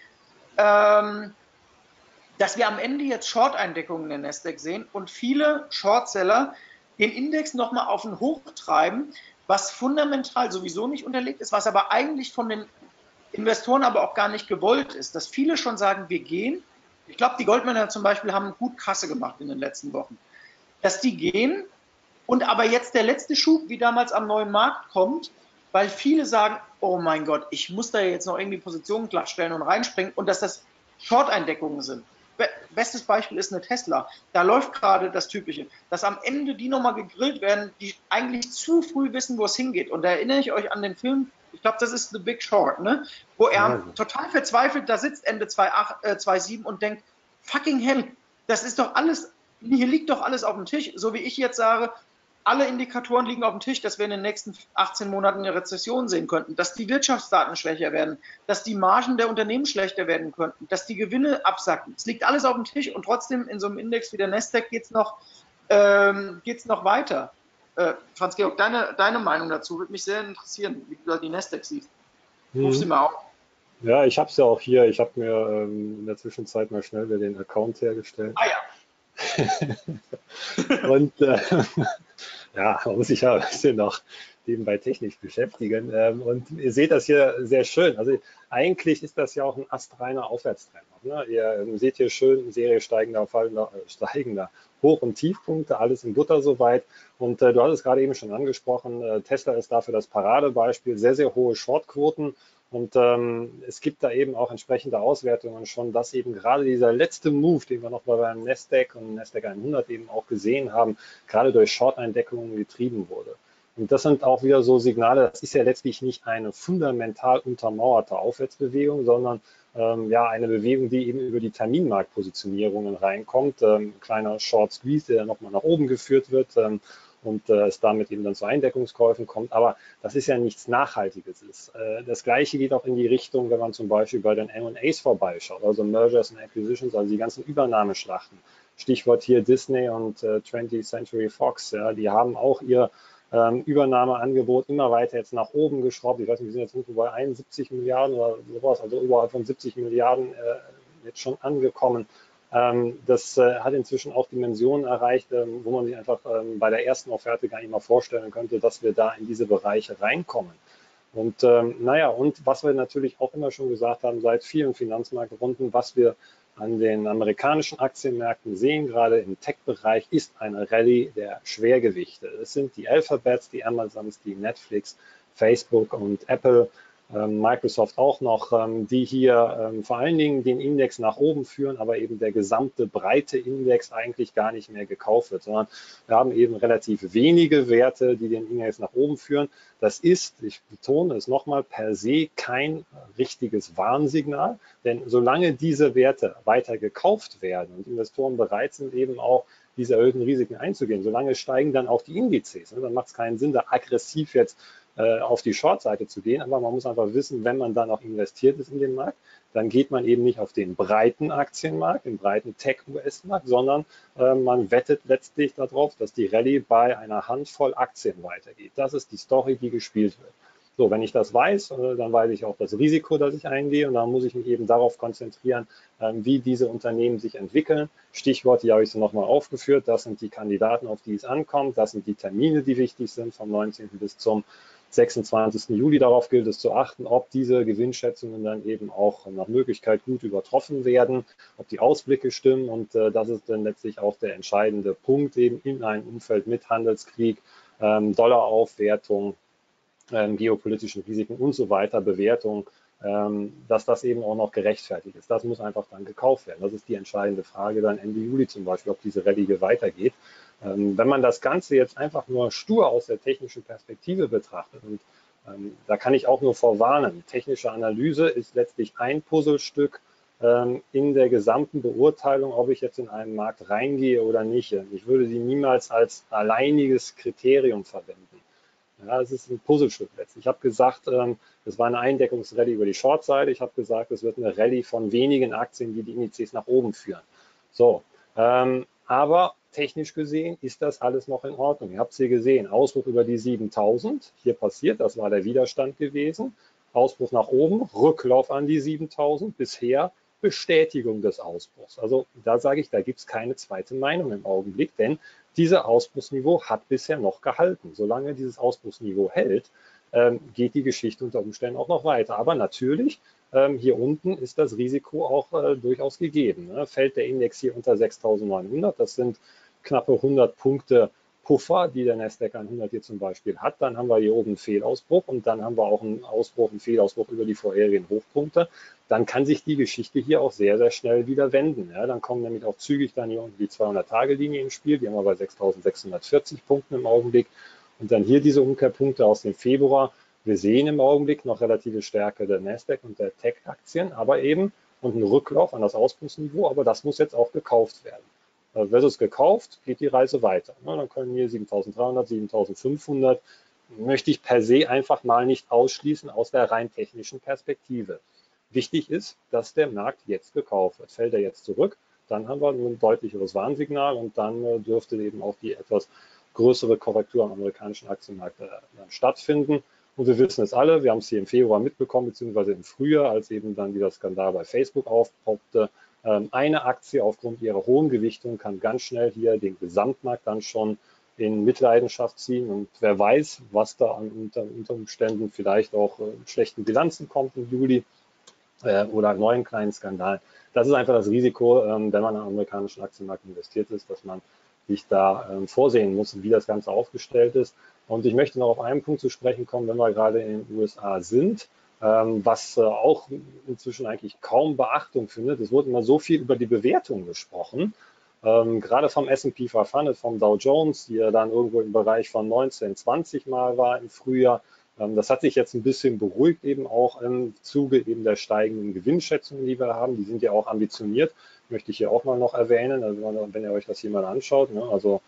dass wir am Ende jetzt Short-Eindeckungen in der Nasdaq sehen und viele Shortseller den Index nochmal auf den Hoch treiben, was fundamental sowieso nicht unterlegt ist, was aber eigentlich von den Investoren aber auch gar nicht gewollt ist, dass viele schon sagen, wir gehen. Ich glaube, die Goldmänner zum Beispiel haben gut Kasse gemacht in den letzten Wochen. Dass die gehen und aber jetzt der letzte Schub, wie damals am neuen Markt kommt, weil viele sagen, oh mein Gott, ich muss da jetzt noch irgendwie Positionen glattstellen und reinspringen und dass das Short-Eindeckungen sind. Bestes Beispiel ist eine Tesla. Da läuft gerade das Typische, dass am Ende die nochmal gegrillt werden, die eigentlich zu früh wissen, wo es hingeht. Und da erinnere ich euch an den Film, ich glaube, das ist The Big Short, ne? Wo er total verzweifelt da sitzt, Ende 2007 und denkt, fucking hell, das ist doch alles, hier liegt doch alles auf dem Tisch. So wie ich jetzt sage, alle Indikatoren liegen auf dem Tisch, dass wir in den nächsten 18 Monaten eine Rezession sehen könnten, dass die Wirtschaftsdaten schwächer werden, dass die Margen der Unternehmen schlechter werden könnten, dass die Gewinne absacken. Es liegt alles auf dem Tisch und trotzdem in so einem Index wie der Nasdaq geht es noch weiter. Franz-Georg, deine Meinung dazu würde mich sehr interessieren, wie du die Nasdaq siehst. Ruf sie mal auf. Ja, ich habe es ja auch hier. Ich habe mir in der Zwischenzeit mal schnell wieder den Account hergestellt. Ah ja. Und ja, man muss sich ja ein bisschen noch nebenbei technisch beschäftigen. Und ihr seht das hier sehr schön. Also eigentlich ist das ja auch ein astreiner Aufwärtstrend. Ne? Ihr seht hier schön eine Serie steigender, fallender, steigender Hoch- und Tiefpunkte, alles im Butter soweit. Und du hast es gerade eben schon angesprochen, Tesla ist dafür das Paradebeispiel, sehr, sehr hohe Shortquoten. Und es gibt da eben auch entsprechende Auswertungen schon, dass eben gerade dieser letzte Move, den wir noch mal beim Nasdaq und Nasdaq 100 eben auch gesehen haben, gerade durch Short-Eindeckungen getrieben wurde. Und das sind auch wieder so Signale, das ist ja letztlich nicht eine fundamental untermauerte Aufwärtsbewegung, sondern ja eine Bewegung, die eben über die Terminmarktpositionierungen reinkommt. Kleiner Short Squeeze, der dann nochmal nach oben geführt wird. Und es damit eben dann zu Eindeckungskäufen kommt. Aber das ist ja nichts Nachhaltiges. Das Gleiche geht auch in die Richtung, wenn man zum Beispiel bei den M&As vorbeischaut, also Mergers and Acquisitions, also die ganzen Übernahmeschlachten. Stichwort hier Disney und 20th Century Fox. Ja, die haben auch ihr Übernahmeangebot immer weiter jetzt nach oben geschraubt. Ich weiß nicht, wir sind jetzt irgendwo bei 71 Milliarden oder sowas, also überhalb von 70 Milliarden jetzt schon angekommen. Das hat inzwischen auch Dimensionen erreicht, wo man sich einfach bei der ersten Offerte gar nicht mal vorstellen könnte, dass wir da in diese Bereiche reinkommen. Und naja, und was wir natürlich auch immer schon gesagt haben, seit vielen Finanzmarktrunden, was wir an den amerikanischen Aktienmärkten sehen, gerade im Tech-Bereich, ist eine Rallye der Schwergewichte. Es sind die Alphabets, die Amazons, die Netflix, Facebook und Apple, Microsoft auch noch, die hier vor allen Dingen den Index nach oben führen, aber eben der gesamte breite Index eigentlich gar nicht mehr gekauft wird, sondern wir haben eben relativ wenige Werte, die den Index nach oben führen. Das ist, ich betone es nochmal, per se kein richtiges Warnsignal, denn solange diese Werte weiter gekauft werden und Investoren bereit sind, eben auch diese erhöhten Risiken einzugehen, solange steigen dann auch die Indizes. Dann macht es keinen Sinn, da aggressiv jetzt auf die Short-Seite zu gehen, aber man muss einfach wissen, wenn man dann auch investiert ist in den Markt, dann geht man eben nicht auf den breiten Aktienmarkt, den breiten Tech-US-Markt, sondern man wettet letztlich darauf, dass die Rallye bei einer Handvoll Aktien weitergeht. Das ist die Story, die gespielt wird. So, wenn ich das weiß, dann weiß ich auch das Risiko, das ich eingehe und dann muss ich mich eben darauf konzentrieren, wie diese Unternehmen sich entwickeln. Stichwort, die habe ich so nochmal aufgeführt, das sind die Kandidaten, auf die es ankommt, das sind die Termine, die wichtig sind, vom 19. bis zum 26. Juli. Darauf gilt es zu achten, ob diese Gewinnschätzungen dann eben auch nach Möglichkeit gut übertroffen werden, ob die Ausblicke stimmen und das ist dann letztlich auch der entscheidende Punkt eben in einem Umfeld mit Handelskrieg, Dollaraufwertung, geopolitischen Risiken und so weiter, Bewertung, dass das eben auch noch gerechtfertigt ist. Das muss einfach dann gekauft werden. Das ist die entscheidende Frage dann Ende Juli zum Beispiel, ob diese Rallye hier weitergeht. Wenn man das Ganze jetzt einfach nur stur aus der technischen Perspektive betrachtet, und da kann ich auch nur vorwarnen, technische Analyse ist letztlich ein Puzzlestück in der gesamten Beurteilung, ob ich jetzt in einen Markt reingehe oder nicht. Ich würde sie niemals als alleiniges Kriterium verwenden. Ja, es ist ein Puzzlestück letztlich. Ich habe gesagt, es war eine Eindeckungsrallye über die Short-Seite. Ich habe gesagt, es wird eine Rallye von wenigen Aktien, die die Indizes nach oben führen. So, aber technisch gesehen ist das alles noch in Ordnung. Ihr habt es hier gesehen, Ausbruch über die 7000, hier passiert, das war der Widerstand gewesen. Ausbruch nach oben, Rücklauf an die 7000, bisher Bestätigung des Ausbruchs. Also da sage ich, da gibt es keine zweite Meinung im Augenblick, denn dieses Ausbruchsniveau hat bisher noch gehalten. Solange dieses Ausbruchsniveau hält, geht die Geschichte unter Umständen auch noch weiter. Aber natürlich, hier unten ist das Risiko auch durchaus gegeben. Ne? Fällt der Index hier unter 6.900, das sind knappe 100 Punkte Puffer, die der Nasdaq 100 hier zum Beispiel hat, dann haben wir hier oben einen Fehlausbruch und dann haben wir auch einen Ausbruch, einen Fehlausbruch über die vorherigen Hochpunkte. Dann kann sich die Geschichte hier auch sehr, sehr schnell wieder wenden. Ja, dann kommen nämlich auch zügig dann hier unten die 200-Tage-Linie ins Spiel. Die haben wir bei 6.640 Punkten im Augenblick. Und dann hier diese Umkehrpunkte aus dem Februar. Wir sehen im Augenblick noch relative Stärke der Nasdaq und der Tech-Aktien, aber eben und einen Rücklauf an das Ausbruchsniveau. Aber das muss jetzt auch gekauft werden. Wird es gekauft, geht die Reise weiter. Dann können hier 7.300, 7.500, möchte ich per se einfach mal nicht ausschließen aus der rein technischen Perspektive. Wichtig ist, dass der Markt jetzt gekauft wird. Fällt er jetzt zurück, dann haben wir ein deutlicheres Warnsignal und dann dürfte eben auch die etwas größere Korrektur am amerikanischen Aktienmarkt dann stattfinden. Und wir wissen es alle, wir haben es hier im Februar mitbekommen, beziehungsweise im Frühjahr, als eben dann wieder Skandal bei Facebook aufpoppte. Eine Aktie aufgrund ihrer hohen Gewichtung kann ganz schnell hier den Gesamtmarkt dann schon in Mitleidenschaft ziehen. Und wer weiß, was da unter Umständen vielleicht auch schlechten Bilanzen kommt im Juli oder neuen kleinen Skandalen. Das ist einfach das Risiko, wenn man am amerikanischen Aktienmarkt investiert ist, dass man sich da vorsehen muss, wie das Ganze aufgestellt ist. Und ich möchte noch auf einen Punkt zu sprechen kommen, wenn wir gerade in den USA sind, was auch inzwischen eigentlich kaum Beachtung findet. Es wurde immer so viel über die Bewertung gesprochen, gerade vom S&P 500, vom Dow Jones, die ja dann irgendwo im Bereich von 19, 20 Mal war im Frühjahr. Das hat sich jetzt ein bisschen beruhigt, eben auch im Zuge eben der steigenden Gewinnschätzungen, die wir haben. Die sind ja auch ambitioniert, möchte ich hier auch mal noch erwähnen, also wenn ihr euch das hier mal anschaut. Ne? Also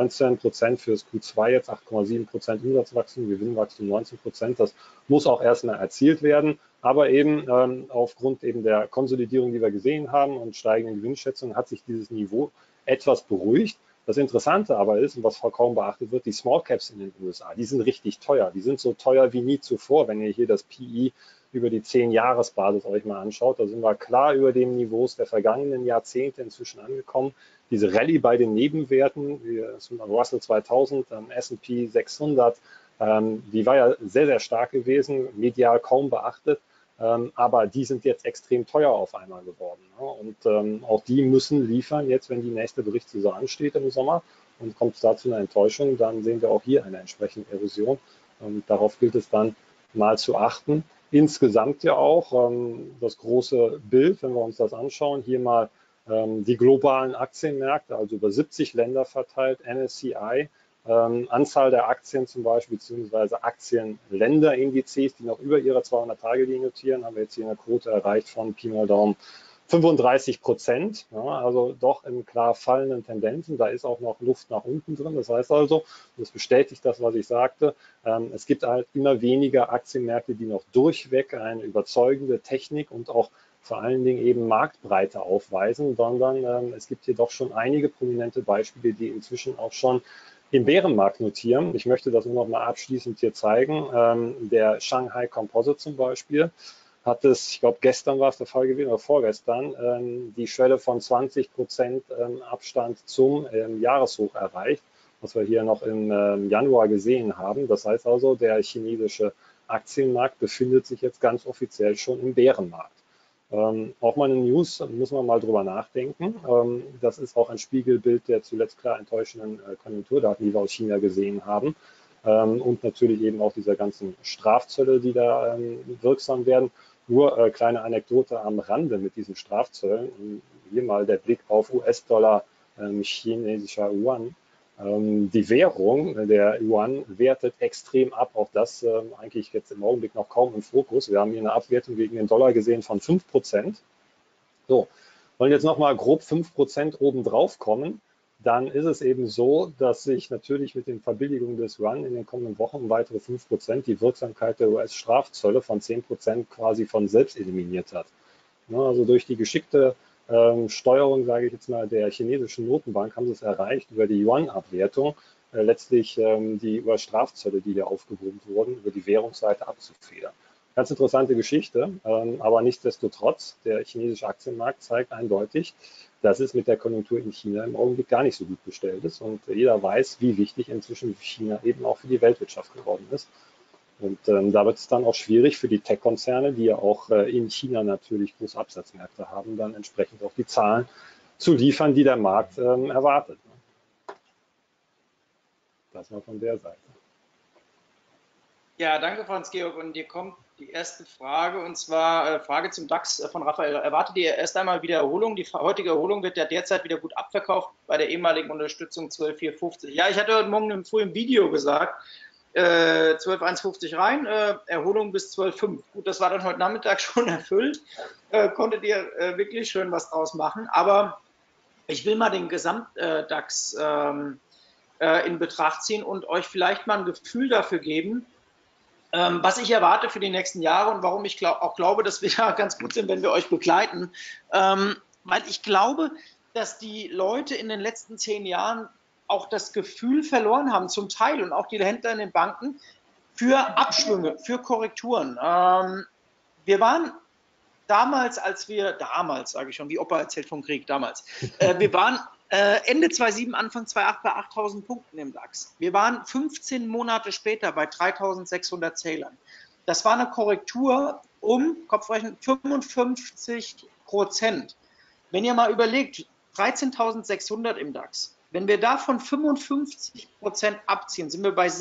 19% fürs Q2, jetzt 8,7% Umsatzwachstum, Gewinnwachstum 19%, das muss auch erstmal erzielt werden. Aber eben aufgrund eben der Konsolidierung, die wir gesehen haben und steigenden Gewinnschätzungen, hat sich dieses Niveau etwas beruhigt. Das Interessante aber ist, und was kaum beachtet wird, die Small Caps in den USA, die sind richtig teuer. Die sind so teuer wie nie zuvor. Wenn ihr hier das PI über die 10-Jahres-Basis euch mal anschaut, da sind wir klar über den Niveaus der vergangenen Jahrzehnte inzwischen angekommen. Diese Rallye bei den Nebenwerten, wie Russell 2000, S&P 600, die war ja sehr, sehr stark gewesen, medial kaum beachtet. Aber die sind jetzt extrem teuer auf einmal geworden. Ne? Und auch die müssen liefern, jetzt wenn die nächste Berichtssaison ansteht im Sommer und kommt es da zu einer Enttäuschung, dann sehen wir auch hier eine entsprechende Erosion. Und darauf gilt es dann mal zu achten. Insgesamt ja auch das große Bild, wenn wir uns das anschauen, hier mal die globalen Aktienmärkte, also über 70 Länder verteilt, MSCI, Anzahl der Aktien zum Beispiel, beziehungsweise Aktienländerindizes, die noch über ihrer 200-Tage-Linie notieren, haben wir jetzt hier eine Quote erreicht von Pi mal Daumen 35%, ja, also doch in klar fallenden Tendenzen. Da ist auch noch Luft nach unten drin. Das heißt also, das bestätigt das, was ich sagte, es gibt halt immer weniger Aktienmärkte, die noch durchweg eine überzeugende Technik und auch vor allen Dingen eben Marktbreite aufweisen, sondern es gibt hier doch schon einige prominente Beispiele, die inzwischen auch schon im Bärenmarkt notieren. Ich möchte das nur noch mal abschließend hier zeigen. Der Shanghai Composite zum Beispiel hat es, ich glaube gestern war es der Fall gewesen oder vorgestern, die Schwelle von 20% Abstand zum Jahreshoch erreicht, was wir hier noch im Januar gesehen haben. Das heißt also, der chinesische Aktienmarkt befindet sich jetzt ganz offiziell schon im Bärenmarkt. Auch mal eine News, müssen wir mal drüber nachdenken. Das ist auch ein Spiegelbild der zuletzt klar enttäuschenden Konjunkturdaten, die wir aus China gesehen haben. Und natürlich eben auch dieser ganzen Strafzölle, die da wirksam werden. Nur kleine Anekdote am Rande mit diesen Strafzöllen. Hier mal der Blick auf US-Dollar, chinesischer Yuan. Die Währung, der Yuan, wertet extrem ab. Auch das eigentlich jetzt im Augenblick noch kaum im Fokus. Wir haben hier eine Abwertung gegen den Dollar gesehen von 5%. So, wollen jetzt nochmal grob 5% obendrauf kommen, dann ist es eben so, dass sich natürlich mit den Verbilligungen des Yuan in den kommenden Wochen um weitere 5% die Wirksamkeit der US-Strafzölle von 10% quasi von selbst eliminiert hat. Also durch die geschickte Steuerung, sage ich jetzt mal, der chinesischen Notenbank haben sie es erreicht, über die Yuan-Abwertung letztlich die US-Strafzölle, die hier aufgehoben wurden, über die Währungsseite abzufedern. Ganz interessante Geschichte, aber nichtsdestotrotz, der chinesische Aktienmarkt zeigt eindeutig, dass es mit der Konjunktur in China im Augenblick gar nicht so gut bestellt ist. Und jeder weiß, wie wichtig inzwischen China eben auch für die Weltwirtschaft geworden ist. Und da wird es dann auch schwierig für die Tech-Konzerne, die ja auch in China natürlich große Absatzmärkte haben, dann entsprechend auch die Zahlen zu liefern, die der Markt erwartet. Das mal von der Seite. Ja, danke, Franz-Georg. Und hier kommt die erste Frage, und zwar Frage zum DAX von Raphael. Erwartet ihr erst einmal wieder Erholung? Die heutige Erholung wird ja derzeit wieder gut abverkauft bei der ehemaligen Unterstützung 12,450. Ja, ich hatte heute Morgen im frühen Video gesagt, 12,150 rein, Erholung bis 12,5. Gut, das war dann heute Nachmittag schon erfüllt. Konntet ihr wirklich schön was draus machen. Aber ich will mal den Gesamt-DAX in Betracht ziehen und euch vielleicht mal ein Gefühl dafür geben, was ich erwarte für die nächsten Jahre und warum ich auch glaube, dass wir da ganz gut sind, wenn wir euch begleiten. Weil ich glaube, dass die Leute in den letzten 10 Jahren auch das Gefühl verloren haben, zum Teil, und auch die Händler in den Banken, für Abschwünge, für Korrekturen. Wir waren damals, sage ich schon, wie Opa erzählt vom Krieg, damals. Wir waren Ende 2007, Anfang 2008 bei 8.000 Punkten im DAX. Wir waren 15 Monate später bei 3.600 Zählern. Das war eine Korrektur um, Kopfrechnen, 55%. Wenn ihr mal überlegt, 13.600 im DAX, wenn wir davon 55% abziehen, sind wir bei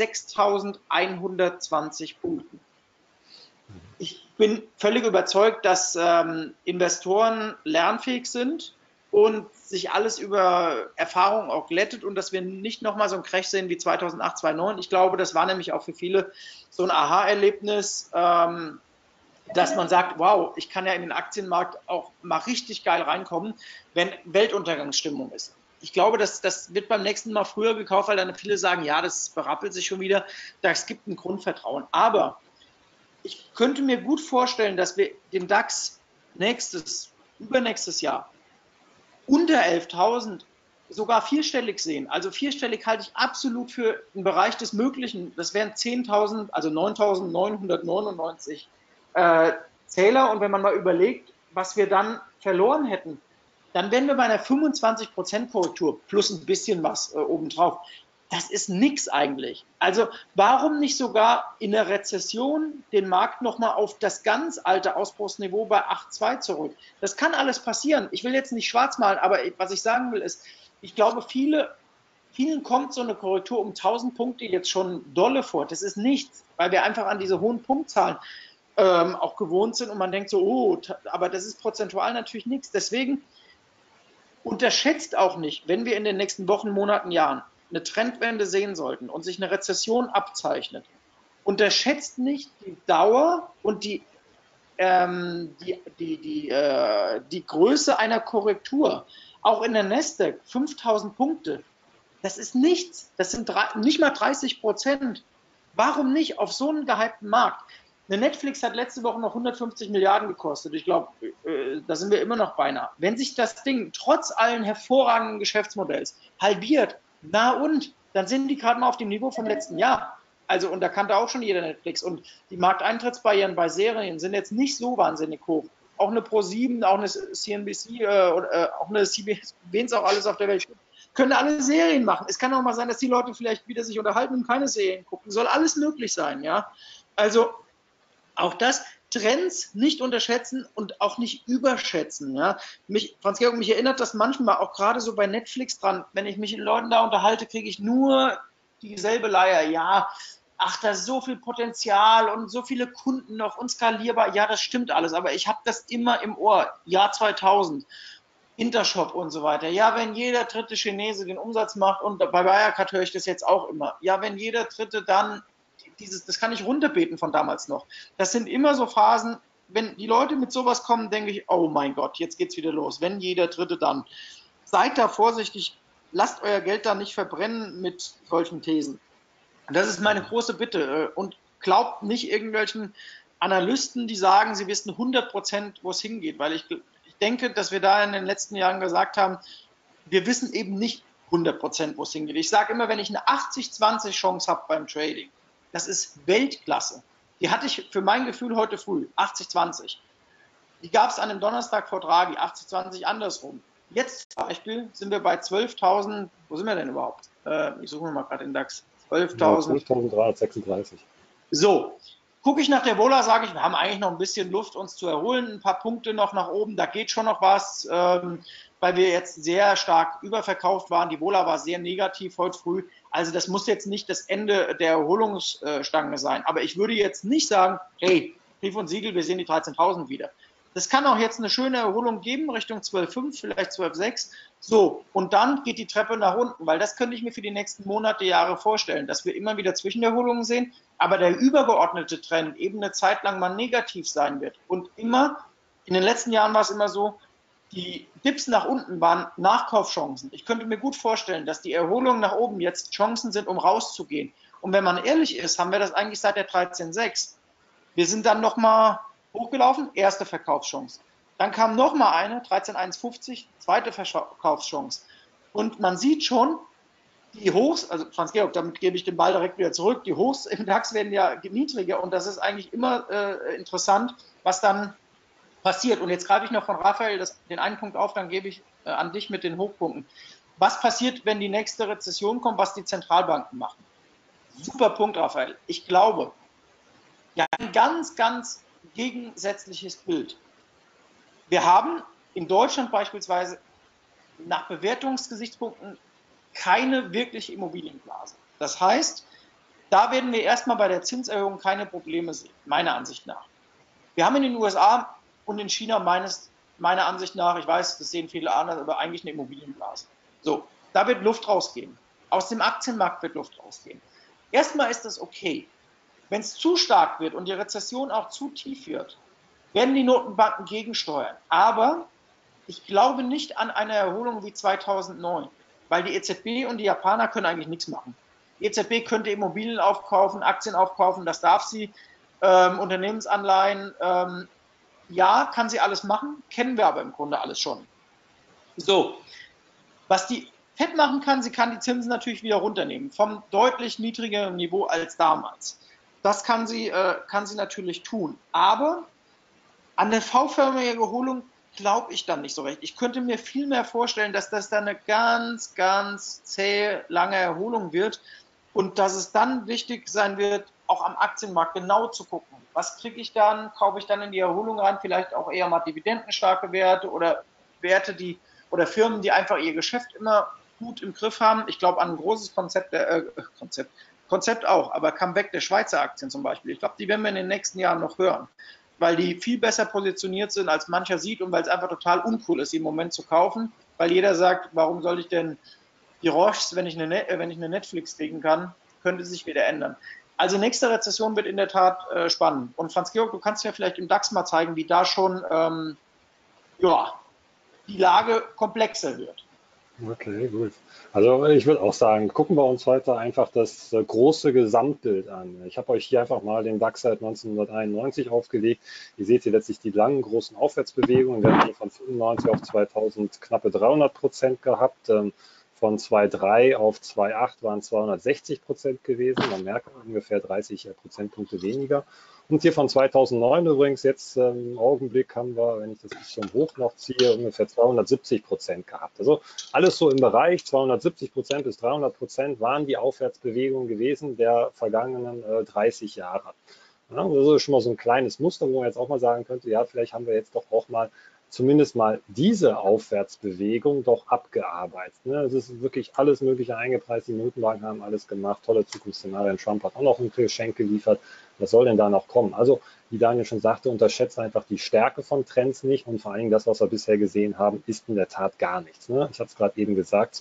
6.120 Punkten. Ich bin völlig überzeugt, dass Investoren lernfähig sind und sich alles über Erfahrung auch glättet und dass wir nicht nochmal so einen Crash sehen wie 2008, 2009. Ich glaube, das war nämlich auch für viele so ein Aha-Erlebnis, dass man sagt, wow, ich kann ja in den Aktienmarkt auch mal richtig geil reinkommen, wenn Weltuntergangsstimmung ist. Ich glaube, das wird beim nächsten Mal früher gekauft, weil dann viele sagen, ja, das berappelt sich schon wieder. Das gibt ein Grundvertrauen. Aber ich könnte mir gut vorstellen, dass wir den DAX übernächstes Jahr unter 11.000 sogar vierstellig sehen. Also vierstellig halte ich absolut für einen Bereich des Möglichen. Das wären 10.000, also 9.999 Zähler. Und wenn man mal überlegt, was wir dann verloren hätten, dann wären wir bei einer 25% Korrektur plus ein bisschen was obendrauf. Das ist nix eigentlich. Also warum nicht sogar in der Rezession den Markt nochmal auf das ganz alte Ausbruchsniveau bei 8,2 zurück? Das kann alles passieren. Ich will jetzt nicht schwarz malen, aber was ich sagen will ist, ich glaube, vielen kommt so eine Korrektur um 1.000 Punkte jetzt schon dolle vor. Das ist nichts, weil wir einfach an diese hohen Punktzahlen auch gewohnt sind und man denkt so, oh, aber das ist prozentual natürlich nichts. Deswegen unterschätzt auch nicht, wenn wir in den nächsten Wochen, Monaten, Jahren eine Trendwende sehen sollten und sich eine Rezession abzeichnet, unterschätzt nicht die Dauer und die Größe einer Korrektur. Auch in der Nasdaq 5.000 Punkte, das ist nichts, das sind nicht mal 30%. Warum nicht auf so einen gehypten Markt? Eine Netflix hat letzte Woche noch 150 Milliarden gekostet. Ich glaube, da sind wir immer noch beinahe. Wenn sich das Ding trotz allen hervorragenden Geschäftsmodells halbiert, dann sind die gerade mal auf dem Niveau vom letzten Jahr. Also, und da kannte auch schon jeder Netflix. Und die Markteintrittsbarrieren bei Serien sind jetzt nicht so wahnsinnig hoch. Auch eine Pro7, auch eine CNBC, auch eine CBS, wen es auch alles auf der Welt gibt, können alle Serien machen. Es kann auch mal sein, dass die Leute vielleicht wieder sich unterhalten und keine Serien gucken. Soll alles möglich sein, ja. Also, auch das, Trends nicht unterschätzen und auch nicht überschätzen. Ja. Franz-Georg, mich erinnert das manchmal auch gerade so bei Netflix dran, wenn ich mich mit Leuten da unterhalte, kriege ich nur dieselbe Leier. Ja, ach, da ist so viel Potenzial und so viele Kunden noch und skalierbar. Ja, das stimmt alles, aber ich habe das immer im Ohr. Jahr 2000. Intershop und so weiter. Ja, wenn jeder dritte Chinese den Umsatz macht, und bei Wirecard höre ich das jetzt auch immer. Ja, wenn jeder dritte dann das kann ich runterbeten von damals noch. Das sind immer so Phasen, wenn die Leute mit sowas kommen, denke ich, oh mein Gott, jetzt geht's wieder los. Wenn jeder Dritte dann. Seid da vorsichtig, lasst euer Geld da nicht verbrennen mit solchen Thesen. Das ist meine große Bitte. Und glaubt nicht irgendwelchen Analysten, die sagen, sie wissen 100%, wo es hingeht. Weil ich denke, dass wir da in den letzten Jahren gesagt haben, wir wissen eben nicht 100%, wo es hingeht. Ich sage immer, wenn ich eine 80-20 Chance habe beim Trading, das ist Weltklasse. Die hatte ich für mein Gefühl heute früh, 80-20. Die gab es an einem Donnerstag vor Draghi, 80-20 andersrum. Jetzt zum Beispiel sind wir bei 12.000, wo sind wir denn überhaupt? Ich suche mal gerade den DAX. 12.000. 12.336. So, gucke ich nach der Vola, sage ich, wir haben eigentlich noch ein bisschen Luft, uns zu erholen, ein paar Punkte noch nach oben, da geht schon noch was, weil wir jetzt sehr stark überverkauft waren. Die Vola war sehr negativ heute früh. Also das muss jetzt nicht das Ende der Erholungsstange sein. Aber ich würde jetzt nicht sagen, hey, Brief und Siegel, wir sehen die 13.000 wieder. Das kann auch jetzt eine schöne Erholung geben, Richtung 12,5, vielleicht 12,6. So, und dann geht die Treppe nach unten, weil das könnte ich mir für die nächsten Monate, Jahre vorstellen, dass wir immer wieder Zwischenerholungen sehen, aber der übergeordnete Trend eben eine Zeit lang mal negativ sein wird. Und immer, in den letzten Jahren war es immer so, die Dips nach unten waren Nachkaufchancen. Ich könnte mir gut vorstellen, dass die Erholungen nach oben jetzt Chancen sind, um rauszugehen. Und wenn man ehrlich ist, haben wir das eigentlich seit der 13,6. Wir sind dann nochmal hochgelaufen, erste Verkaufschance. Dann kam nochmal eine, 13,150, zweite Verkaufschance. Und man sieht schon, Die Hochs, also Franz Georg, damit gebe ich den Ball direkt wieder zurück, die Hochs im DAX werden ja niedriger und das ist eigentlich immer interessant, was dann passiert. Und jetzt greife ich noch von Raphael den einen Punkt auf, dann gebe ich an dich mit den Hochpunkten. Was passiert, wenn die nächste Rezession kommt, was die Zentralbanken machen? Super Punkt, Raphael. Ich glaube, ja, ein ganz, ganz gegensätzliches Bild. Wir haben in Deutschland beispielsweise nach Bewertungsgesichtspunkten keine wirkliche Immobilienblase. Das heißt, da werden wir erstmal bei der Zinserhöhung keine Probleme sehen, meiner Ansicht nach. Wir haben in den USA und in China meiner Ansicht nach, ich weiß, das sehen viele anders, aber eigentlich eine Immobilienblase. So, da wird Luft rausgehen. Aus dem Aktienmarkt wird Luft rausgehen. Erstmal ist das okay. Wenn es zu stark wird und die Rezession auch zu tief wird, werden die Notenbanken gegensteuern. Aber ich glaube nicht an eine Erholung wie 2009, weil die EZB und die Japaner können eigentlich nichts machen. Die EZB könnte Immobilien aufkaufen, Aktien aufkaufen, das darf sie, Unternehmensanleihen, ja, kann sie alles machen, kennen wir aber im Grunde alles schon. So, was die FED machen kann, sie kann die Zinsen natürlich wieder runternehmen, vom deutlich niedrigeren Niveau als damals. Das kann sie natürlich tun. Aber an eine V-förmige Erholung glaube ich dann nicht so recht. Ich könnte mir viel mehr vorstellen, dass das dann eine ganz, ganz zähe, lange Erholung wird und dass es dann wichtig sein wird, auch am Aktienmarkt genau zu gucken. Was kriege ich dann? Kaufe ich dann in die Erholung rein? Vielleicht auch eher mal dividendenstarke Werte oder Werte, die oder Firmen, die einfach ihr Geschäft immer gut im Griff haben. Ich glaube an ein großes Konzept auch, aber Comeback der Schweizer Aktien zum Beispiel. Ich glaube, die werden wir in den nächsten Jahren noch hören, weil die viel besser positioniert sind, als mancher sieht und weil es einfach total uncool ist, die im Moment zu kaufen, weil jeder sagt, warum soll ich denn die Roches, wenn ich eine Netflix kriegen kann, könnte sich wieder ändern. Also nächste Rezession wird in der Tat spannend. Und Franz-Georg, du kannst mir vielleicht im DAX mal zeigen, wie da schon ja, die Lage komplexer wird. Okay, gut. Also ich würde auch sagen, gucken wir uns heute einfach das große Gesamtbild an. Ich habe euch hier einfach mal den DAX seit 1991 aufgelegt. Ihr seht hier letztlich die langen, großen Aufwärtsbewegungen. Wir haben hier von 95 auf 2000 knappe 300% gehabt. Von 2,3 auf 2,8 waren 260% gewesen. Man merkt ungefähr 30 Prozentpunkte weniger. Und hier von 2009 übrigens, jetzt im Augenblick haben wir, wenn ich das bisschen hoch noch ziehe, ungefähr 270% gehabt. Also alles so im Bereich 270% bis 300% waren die Aufwärtsbewegungen gewesen der vergangenen 30 Jahre. Ja, das ist schon mal so ein kleines Muster, wo man jetzt auch mal sagen könnte, ja, vielleicht haben wir jetzt doch auch mal zumindest mal diese Aufwärtsbewegung doch abgearbeitet. Ne? Es ist wirklich alles Mögliche eingepreist. Die Notenbanken haben alles gemacht. Tolle Zukunftsszenarien. Trump hat auch noch ein Geschenk geliefert. Was soll denn da noch kommen? Also, wie Daniel schon sagte, unterschätzt einfach die Stärke von Trends nicht und vor allen Dingen das, was wir bisher gesehen haben, ist in der Tat gar nichts. Ne? Ich hatte es gerade eben gesagt,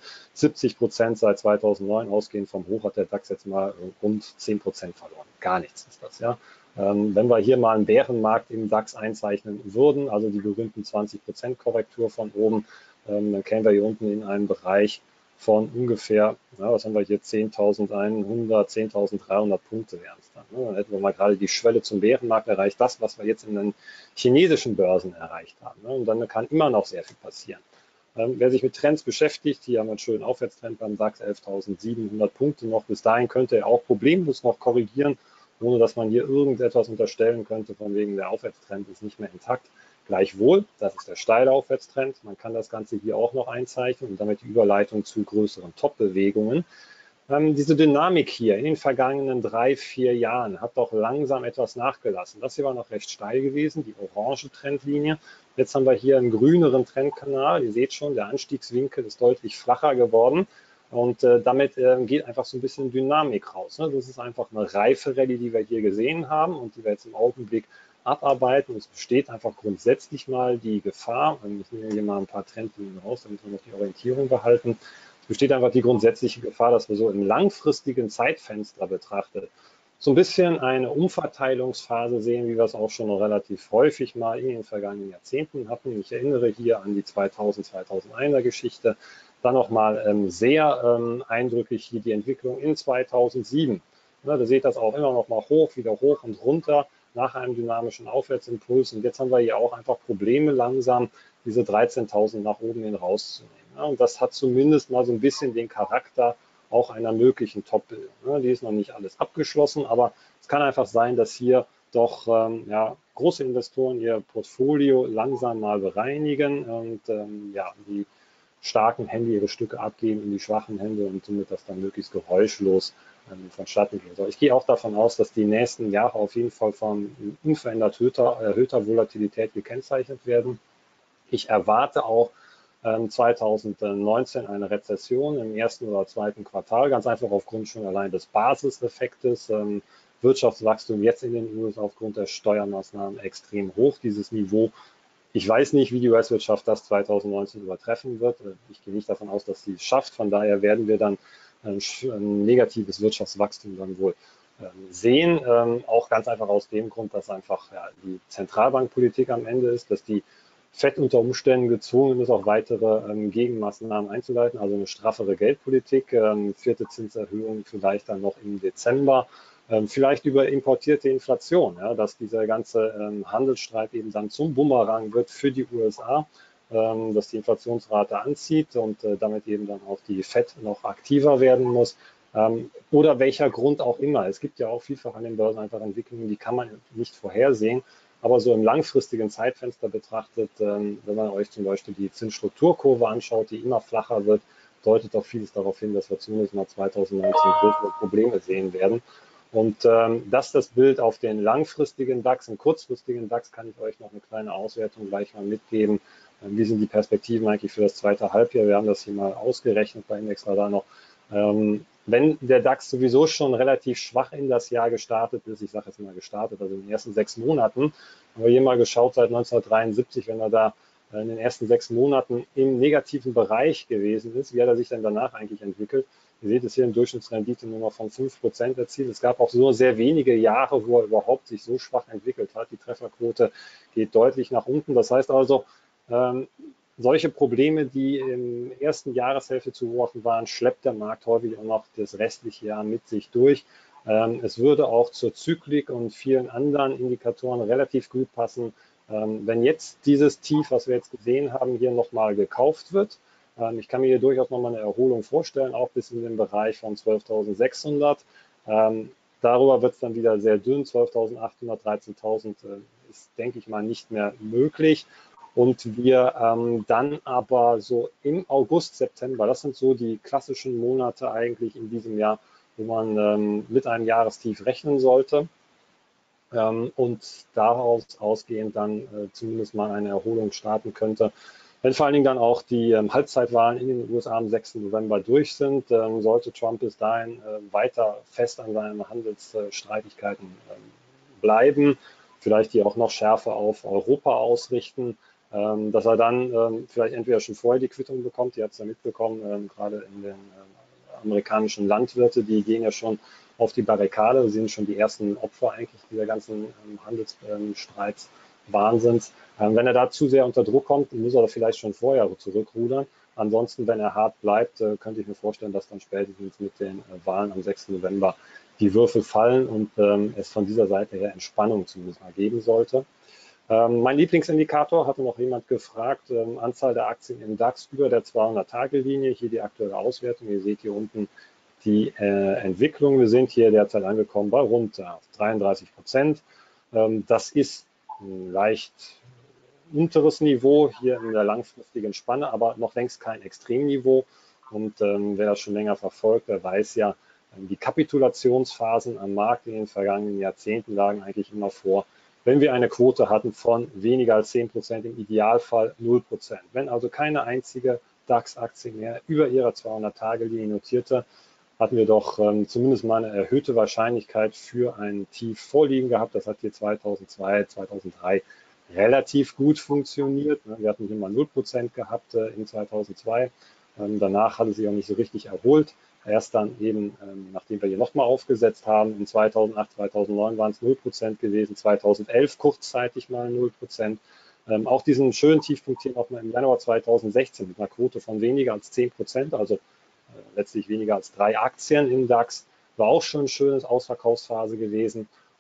270% seit 2009 ausgehend vom Hoch hat der DAX jetzt mal rund 10% verloren. Gar nichts ist das, ja. Wenn wir hier mal einen Bärenmarkt im DAX einzeichnen würden, also die berühmten 20% Korrektur von oben, dann kämen wir hier unten in einen Bereich von ungefähr, ja, was haben wir hier, 10.100, 10.300 Punkte wären es dann. Ne? Dann hätten wir mal gerade die Schwelle zum Bärenmarkt erreicht, das, was wir jetzt in den chinesischen Börsen erreicht haben. Ne? Und dann kann immer noch sehr viel passieren. Wer sich mit Trends beschäftigt, hier haben wir einen schönen Aufwärtstrend beim DAX, 11.700 Punkte noch. Bis dahin könnte er auch problemlos noch korrigieren, ohne dass man hier irgendetwas unterstellen könnte, von wegen der Aufwärtstrend ist nicht mehr intakt. Gleichwohl, das ist der steile Aufwärtstrend. Man kann das Ganze hier auch noch einzeichnen und damit die Überleitung zu größeren Top-Bewegungen. Diese Dynamik hier in den vergangenen 3-4 Jahren hat doch langsam etwas nachgelassen. Das hier war noch recht steil gewesen, die orange Trendlinie. Jetzt haben wir hier einen grüneren Trendkanal. Ihr seht schon, der Anstiegswinkel ist deutlich flacher geworden. Und damit geht einfach so ein bisschen Dynamik raus. Ne? Das ist einfach eine reife Rallye, die wir hier gesehen haben und die wir jetzt im Augenblick abarbeiten. Und es besteht einfach grundsätzlich mal die Gefahr, und ich nehme hier mal ein paar Trendlinien raus, damit wir noch die Orientierung behalten. Es besteht einfach die grundsätzliche Gefahr, dass wir so im langfristigen Zeitfenster betrachtet so ein bisschen eine Umverteilungsphase sehen, wie wir es auch schon relativ häufig mal in den vergangenen Jahrzehnten hatten. Ich erinnere hier an die 2000, 2001er Geschichte. Dann nochmal sehr eindrücklich hier die Entwicklung in 2007. Ja, da seht ihr das auch immer noch mal hoch, wieder hoch und runter nach einem dynamischen Aufwärtsimpuls. Und jetzt haben wir hier auch einfach Probleme langsam, diese 13.000 nach oben hin rauszunehmen. Ja, und das hat zumindest mal so ein bisschen den Charakter auch einer möglichen Top-Bildung. Ne? Die ist noch nicht alles abgeschlossen, aber es kann einfach sein, dass hier doch ja, große Investoren ihr Portfolio langsam mal bereinigen und ja, die starken Hände ihre Stücke abgeben in die schwachen Hände und somit das dann möglichst geräuschlos vonstatten geht. Also ich gehe auch davon aus, dass die nächsten Jahre auf jeden Fall von unverändert erhöhter Volatilität gekennzeichnet werden. Ich erwarte auch 2019 eine Rezession im ersten oder zweiten Quartal, ganz einfach aufgrund schon allein des Basiseffektes. Wirtschaftswachstum jetzt in den USA aufgrund der Steuermaßnahmen extrem hoch. Dieses Niveau, ich weiß nicht, wie die US-Wirtschaft das 2019 übertreffen wird. Ich gehe nicht davon aus, dass sie es schafft. Von daher werden wir dann ein negatives Wirtschaftswachstum dann wohl sehen. Auch ganz einfach aus dem Grund, dass einfach ja, die Zentralbankpolitik am Ende ist, dass die FED unter Umständen gezwungen ist, auch weitere Gegenmaßnahmen einzuleiten, also eine straffere Geldpolitik, vierte Zinserhöhung vielleicht dann noch im Dezember, vielleicht über importierte Inflation, ja, dass dieser ganze Handelsstreit eben dann zum Bumerang wird für die USA, dass die Inflationsrate anzieht und damit eben dann auch die FED noch aktiver werden muss. Oder welcher Grund auch immer. Es gibt ja auch vielfach an den Börsen einfach Entwicklungen, die kann man nicht vorhersehen. Aber so im langfristigen Zeitfenster betrachtet, wenn man euch zum Beispiel die Zinsstrukturkurve anschaut, die immer flacher wird, deutet doch vieles darauf hin, dass wir zumindest mal 2019 größere Probleme sehen werden. Und das ist das Bild auf den langfristigen DAX. Im kurzfristigen DAX kann ich euch noch eine kleine Auswertung gleich mal mitgeben. Wie sind die Perspektiven eigentlich für das zweite Halbjahr? Wir haben das hier mal ausgerechnet bei Indexradar noch. Wenn der DAX sowieso schon relativ schwach in das Jahr gestartet ist, ich sage jetzt mal gestartet, also in den ersten 6 Monaten, haben wir hier mal geschaut seit 1973, wenn er da in den ersten 6 Monaten im negativen Bereich gewesen ist, wie hat er sich denn danach eigentlich entwickelt? Ihr seht es hier, im Durchschnittsrendite nur noch von 5% erzielt. Es gab auch so sehr wenige Jahre, wo er überhaupt sich so schwach entwickelt hat. Die Trefferquote geht deutlich nach unten. Das heißt also, solche Probleme, die im ersten Jahreshälfte zu beobachten waren, schleppt der Markt häufig auch noch das restliche Jahr mit sich durch. Es würde auch zur Zyklik und vielen anderen Indikatoren relativ gut passen, wenn jetzt dieses Tief, was wir jetzt gesehen haben, hier nochmal gekauft wird. Ich kann mir hier durchaus nochmal eine Erholung vorstellen, auch bis in den Bereich von 12.600. Darüber wird es dann wieder sehr dünn. 12.800, 13.000 ist, denke ich mal, nicht mehr möglich. Und wir dann aber so im August, September, das sind so die klassischen Monate eigentlich in diesem Jahr, wo man mit einem Jahrestief rechnen sollte. Und daraus ausgehend dann zumindest mal eine Erholung starten könnte. Wenn vor allen Dingen dann auch die Halbzeitwahlen in den USA am 6. November durch sind, sollte Trump bis dahin weiter fest an seinen Handelsstreitigkeiten bleiben, vielleicht die auch noch schärfer auf Europa ausrichten, dass er dann vielleicht entweder schon vorher die Quittung bekommt, ihr habt es ja mitbekommen, gerade in den amerikanischen Landwirte, die gehen ja schon auf die Barrikade, sind schon die ersten Opfer eigentlich dieser ganzen Handelsstreits, Wahnsinns. Wenn er da zu sehr unter Druck kommt, muss er vielleicht schon vorher zurückrudern. Ansonsten, wenn er hart bleibt, könnte ich mir vorstellen, dass dann spätestens mit den Wahlen am 6. November die Würfel fallen und es von dieser Seite her Entspannung zumindest mal geben sollte. Mein Lieblingsindikator, hatte noch jemand gefragt, Anzahl der Aktien im DAX über der 200-Tage-Linie, hier die aktuelle Auswertung. Ihr seht hier unten die Entwicklung. Wir sind hier derzeit angekommen bei rund 33%. Das ist ein leicht unteres Niveau hier in der langfristigen Spanne, aber noch längst kein Extremniveau. Und wer das schon länger verfolgt, der weiß ja, die Kapitulationsphasen am Markt in den vergangenen Jahrzehnten lagen eigentlich immer vor, wenn wir eine Quote hatten von weniger als 10%, im Idealfall 0%. Wenn also keine einzige DAX-Aktie mehr über ihrer 200-Tage-Linie notierte, hatten wir doch zumindest mal eine erhöhte Wahrscheinlichkeit für ein Tief vorliegen gehabt. Das hat hier 2002, 2003 relativ gut funktioniert. Wir hatten hier mal 0% gehabt in 2002. Danach hat es sich auch nicht so richtig erholt. Erst dann eben, nachdem wir hier nochmal aufgesetzt haben, in 2008, 2009 waren es 0% gewesen, 2011 kurzzeitig mal 0%. Auch diesen schönen Tiefpunkt hier nochmal im Januar 2016 mit einer Quote von weniger als 10%, also letztlich weniger als 3 Aktien im DAX, war auch schon eine schöne Ausverkaufsphase gewesen.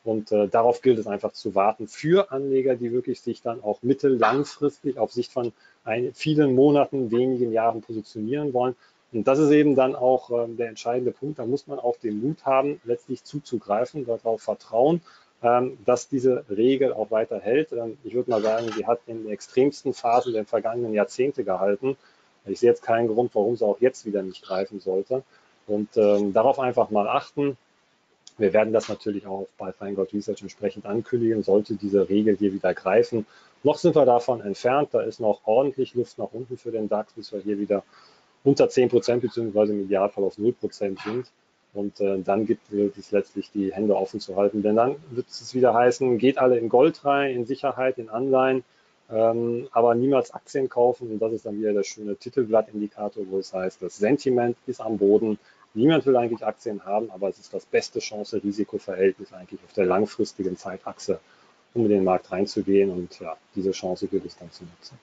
Und darauf gilt es einfach zu warten für Anleger, die wirklich sich dann auch mittellangfristig auf Sicht von vielen Monaten, wenigen Jahren positionieren wollen. Und das ist eben dann auch der entscheidende Punkt. Da muss man auch den Mut haben, letztlich zuzugreifen, darauf vertrauen, dass diese Regel auch weiter hält. Ich würde mal sagen, sie hat in den extremsten Phasen der vergangenen Jahrzehnte gehalten. Ich sehe jetzt keinen Grund, warum sie auch jetzt wieder nicht greifen sollte. Und darauf einfach mal achten. Wir werden das natürlich auch bei Feingold Research entsprechend ankündigen, sollte diese Regel hier wieder greifen. Noch sind wir davon entfernt, da ist noch ordentlich Luft nach unten für den DAX, bis wir hier wieder unter 10% beziehungsweise im Idealfall auf 0% sind. Und dann gibt es letztlich die Hände offen zu halten, denn dann wird es wieder heißen, geht alle in Gold rein, in Sicherheit, in Anleihen, aber niemals Aktien kaufen. Und das ist dann wieder der schöne Titelblattindikator, wo es heißt, das Sentiment ist am Boden. Niemand will eigentlich Aktien haben, aber es ist das beste Chance-Risiko-Verhältnis eigentlich auf der langfristigen Zeitachse, um in den Markt reinzugehen. Und ja, diese Chance gilt es dann zu nutzen.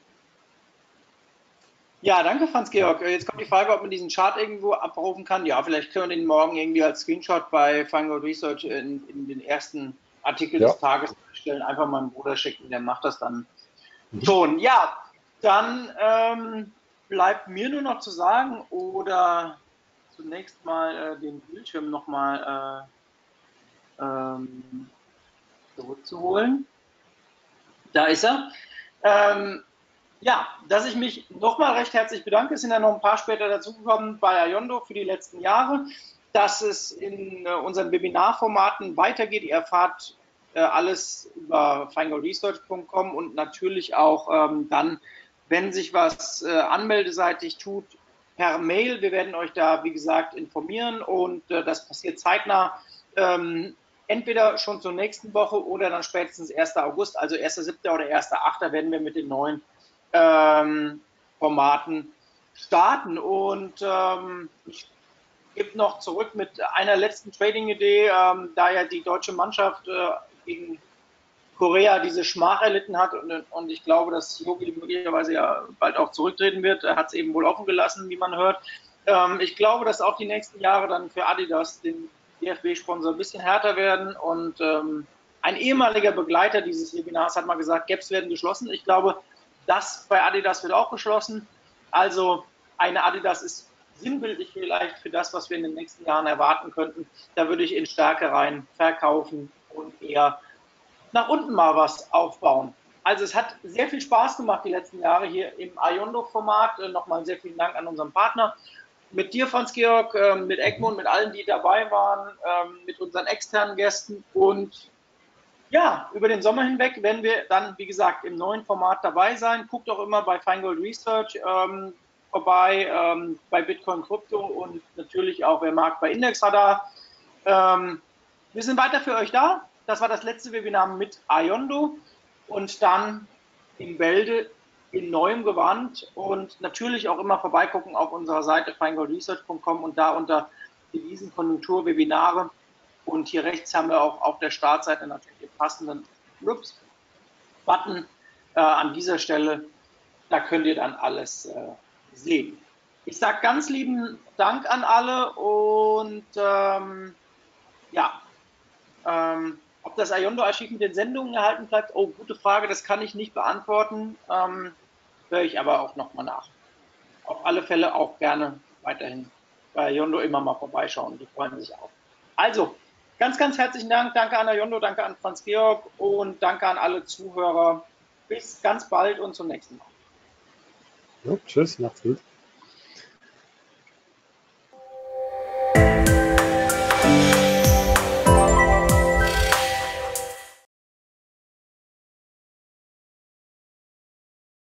Ja, danke, Franz-Georg. Jetzt kommt die Frage, ob man diesen Chart irgendwo abrufen kann. Ja, vielleicht können wir den morgen irgendwie als Screenshot bei Feingold Research in den ersten Artikel des Tages stellen. Einfach meinem Bruder schicken, der macht das dann schon. Ja, dann bleibt mir nur noch zu sagen oder zunächst mal den Bildschirm nochmal zurückzuholen. Da ist er. Ja, dass ich mich nochmal recht herzlich bedanke. Es sind ja noch ein paar später dazugekommen bei Ayondo für die letzten Jahre, dass es in unseren Webinarformaten weitergeht. Ihr erfahrt alles über feingoldresearch.com und natürlich auch dann, wenn sich was anmeldeseitig tut, per Mail. Wir werden euch da, wie gesagt, informieren und das passiert zeitnah. Entweder schon zur nächsten Woche oder dann spätestens 1. August, also 1.7. oder 1.8. werden wir mit den neuen Formaten starten. Und ich gebe noch zurück mit einer letzten Trading-Idee, da ja die deutsche Mannschaft gegen Korea diese Schmach erlitten hat und ich glaube, dass Jogi möglicherweise ja bald auch zurücktreten wird. Er hat es eben wohl offen gelassen, wie man hört. Ich glaube, dass auch die nächsten Jahre dann für Adidas, den DFB-Sponsor, ein bisschen härter werden und ein ehemaliger Begleiter dieses Webinars hat mal gesagt, Gaps werden geschlossen. Ich glaube, das bei Adidas wird auch geschlossen. Also eine Adidas ist sinnbildlich vielleicht für das, was wir in den nächsten Jahren erwarten könnten. Da würde ich in Stärke rein verkaufen und eher nach unten mal was aufbauen. Also es hat sehr viel Spaß gemacht die letzten Jahre hier im Ayondo-Format. Nochmal sehr vielen Dank an unseren Partner. Mit dir, Franz-Georg, mit Egmont, mit allen, die dabei waren, mit unseren externen Gästen und ja, über den Sommer hinweg werden wir dann, wie gesagt, im neuen Format dabei sein. Guckt auch immer bei Feingold Research vorbei, bei Bitcoin Krypto und natürlich auch, wer mag, bei Indexradar. Wir sind weiter für euch da. Das war das letzte Webinar mit Ayondo und dann in Bälde in neuem Gewand und natürlich auch immer vorbeigucken auf unserer Seite feingoldresearch.com und da unter Devisen, Konjunktur, Webinare. Und hier rechts haben wir auch auf der Startseite natürlich den passenden Button an dieser Stelle. Da könnt ihr dann alles sehen. Ich sage ganz lieben Dank an alle und ob das Ayondo-Archiv mit den Sendungen erhalten bleibt, oh, gute Frage, das kann ich nicht beantworten, höre ich aber auch nochmal nach. Auf alle Fälle auch gerne weiterhin bei Ayondo immer mal vorbeischauen, die freuen sich auch. Also, ganz, ganz herzlichen Dank. Danke an Ayondo, danke an Franz-Georg und danke an alle Zuhörer. Bis ganz bald und zum nächsten Mal. Jo, tschüss, macht's gut.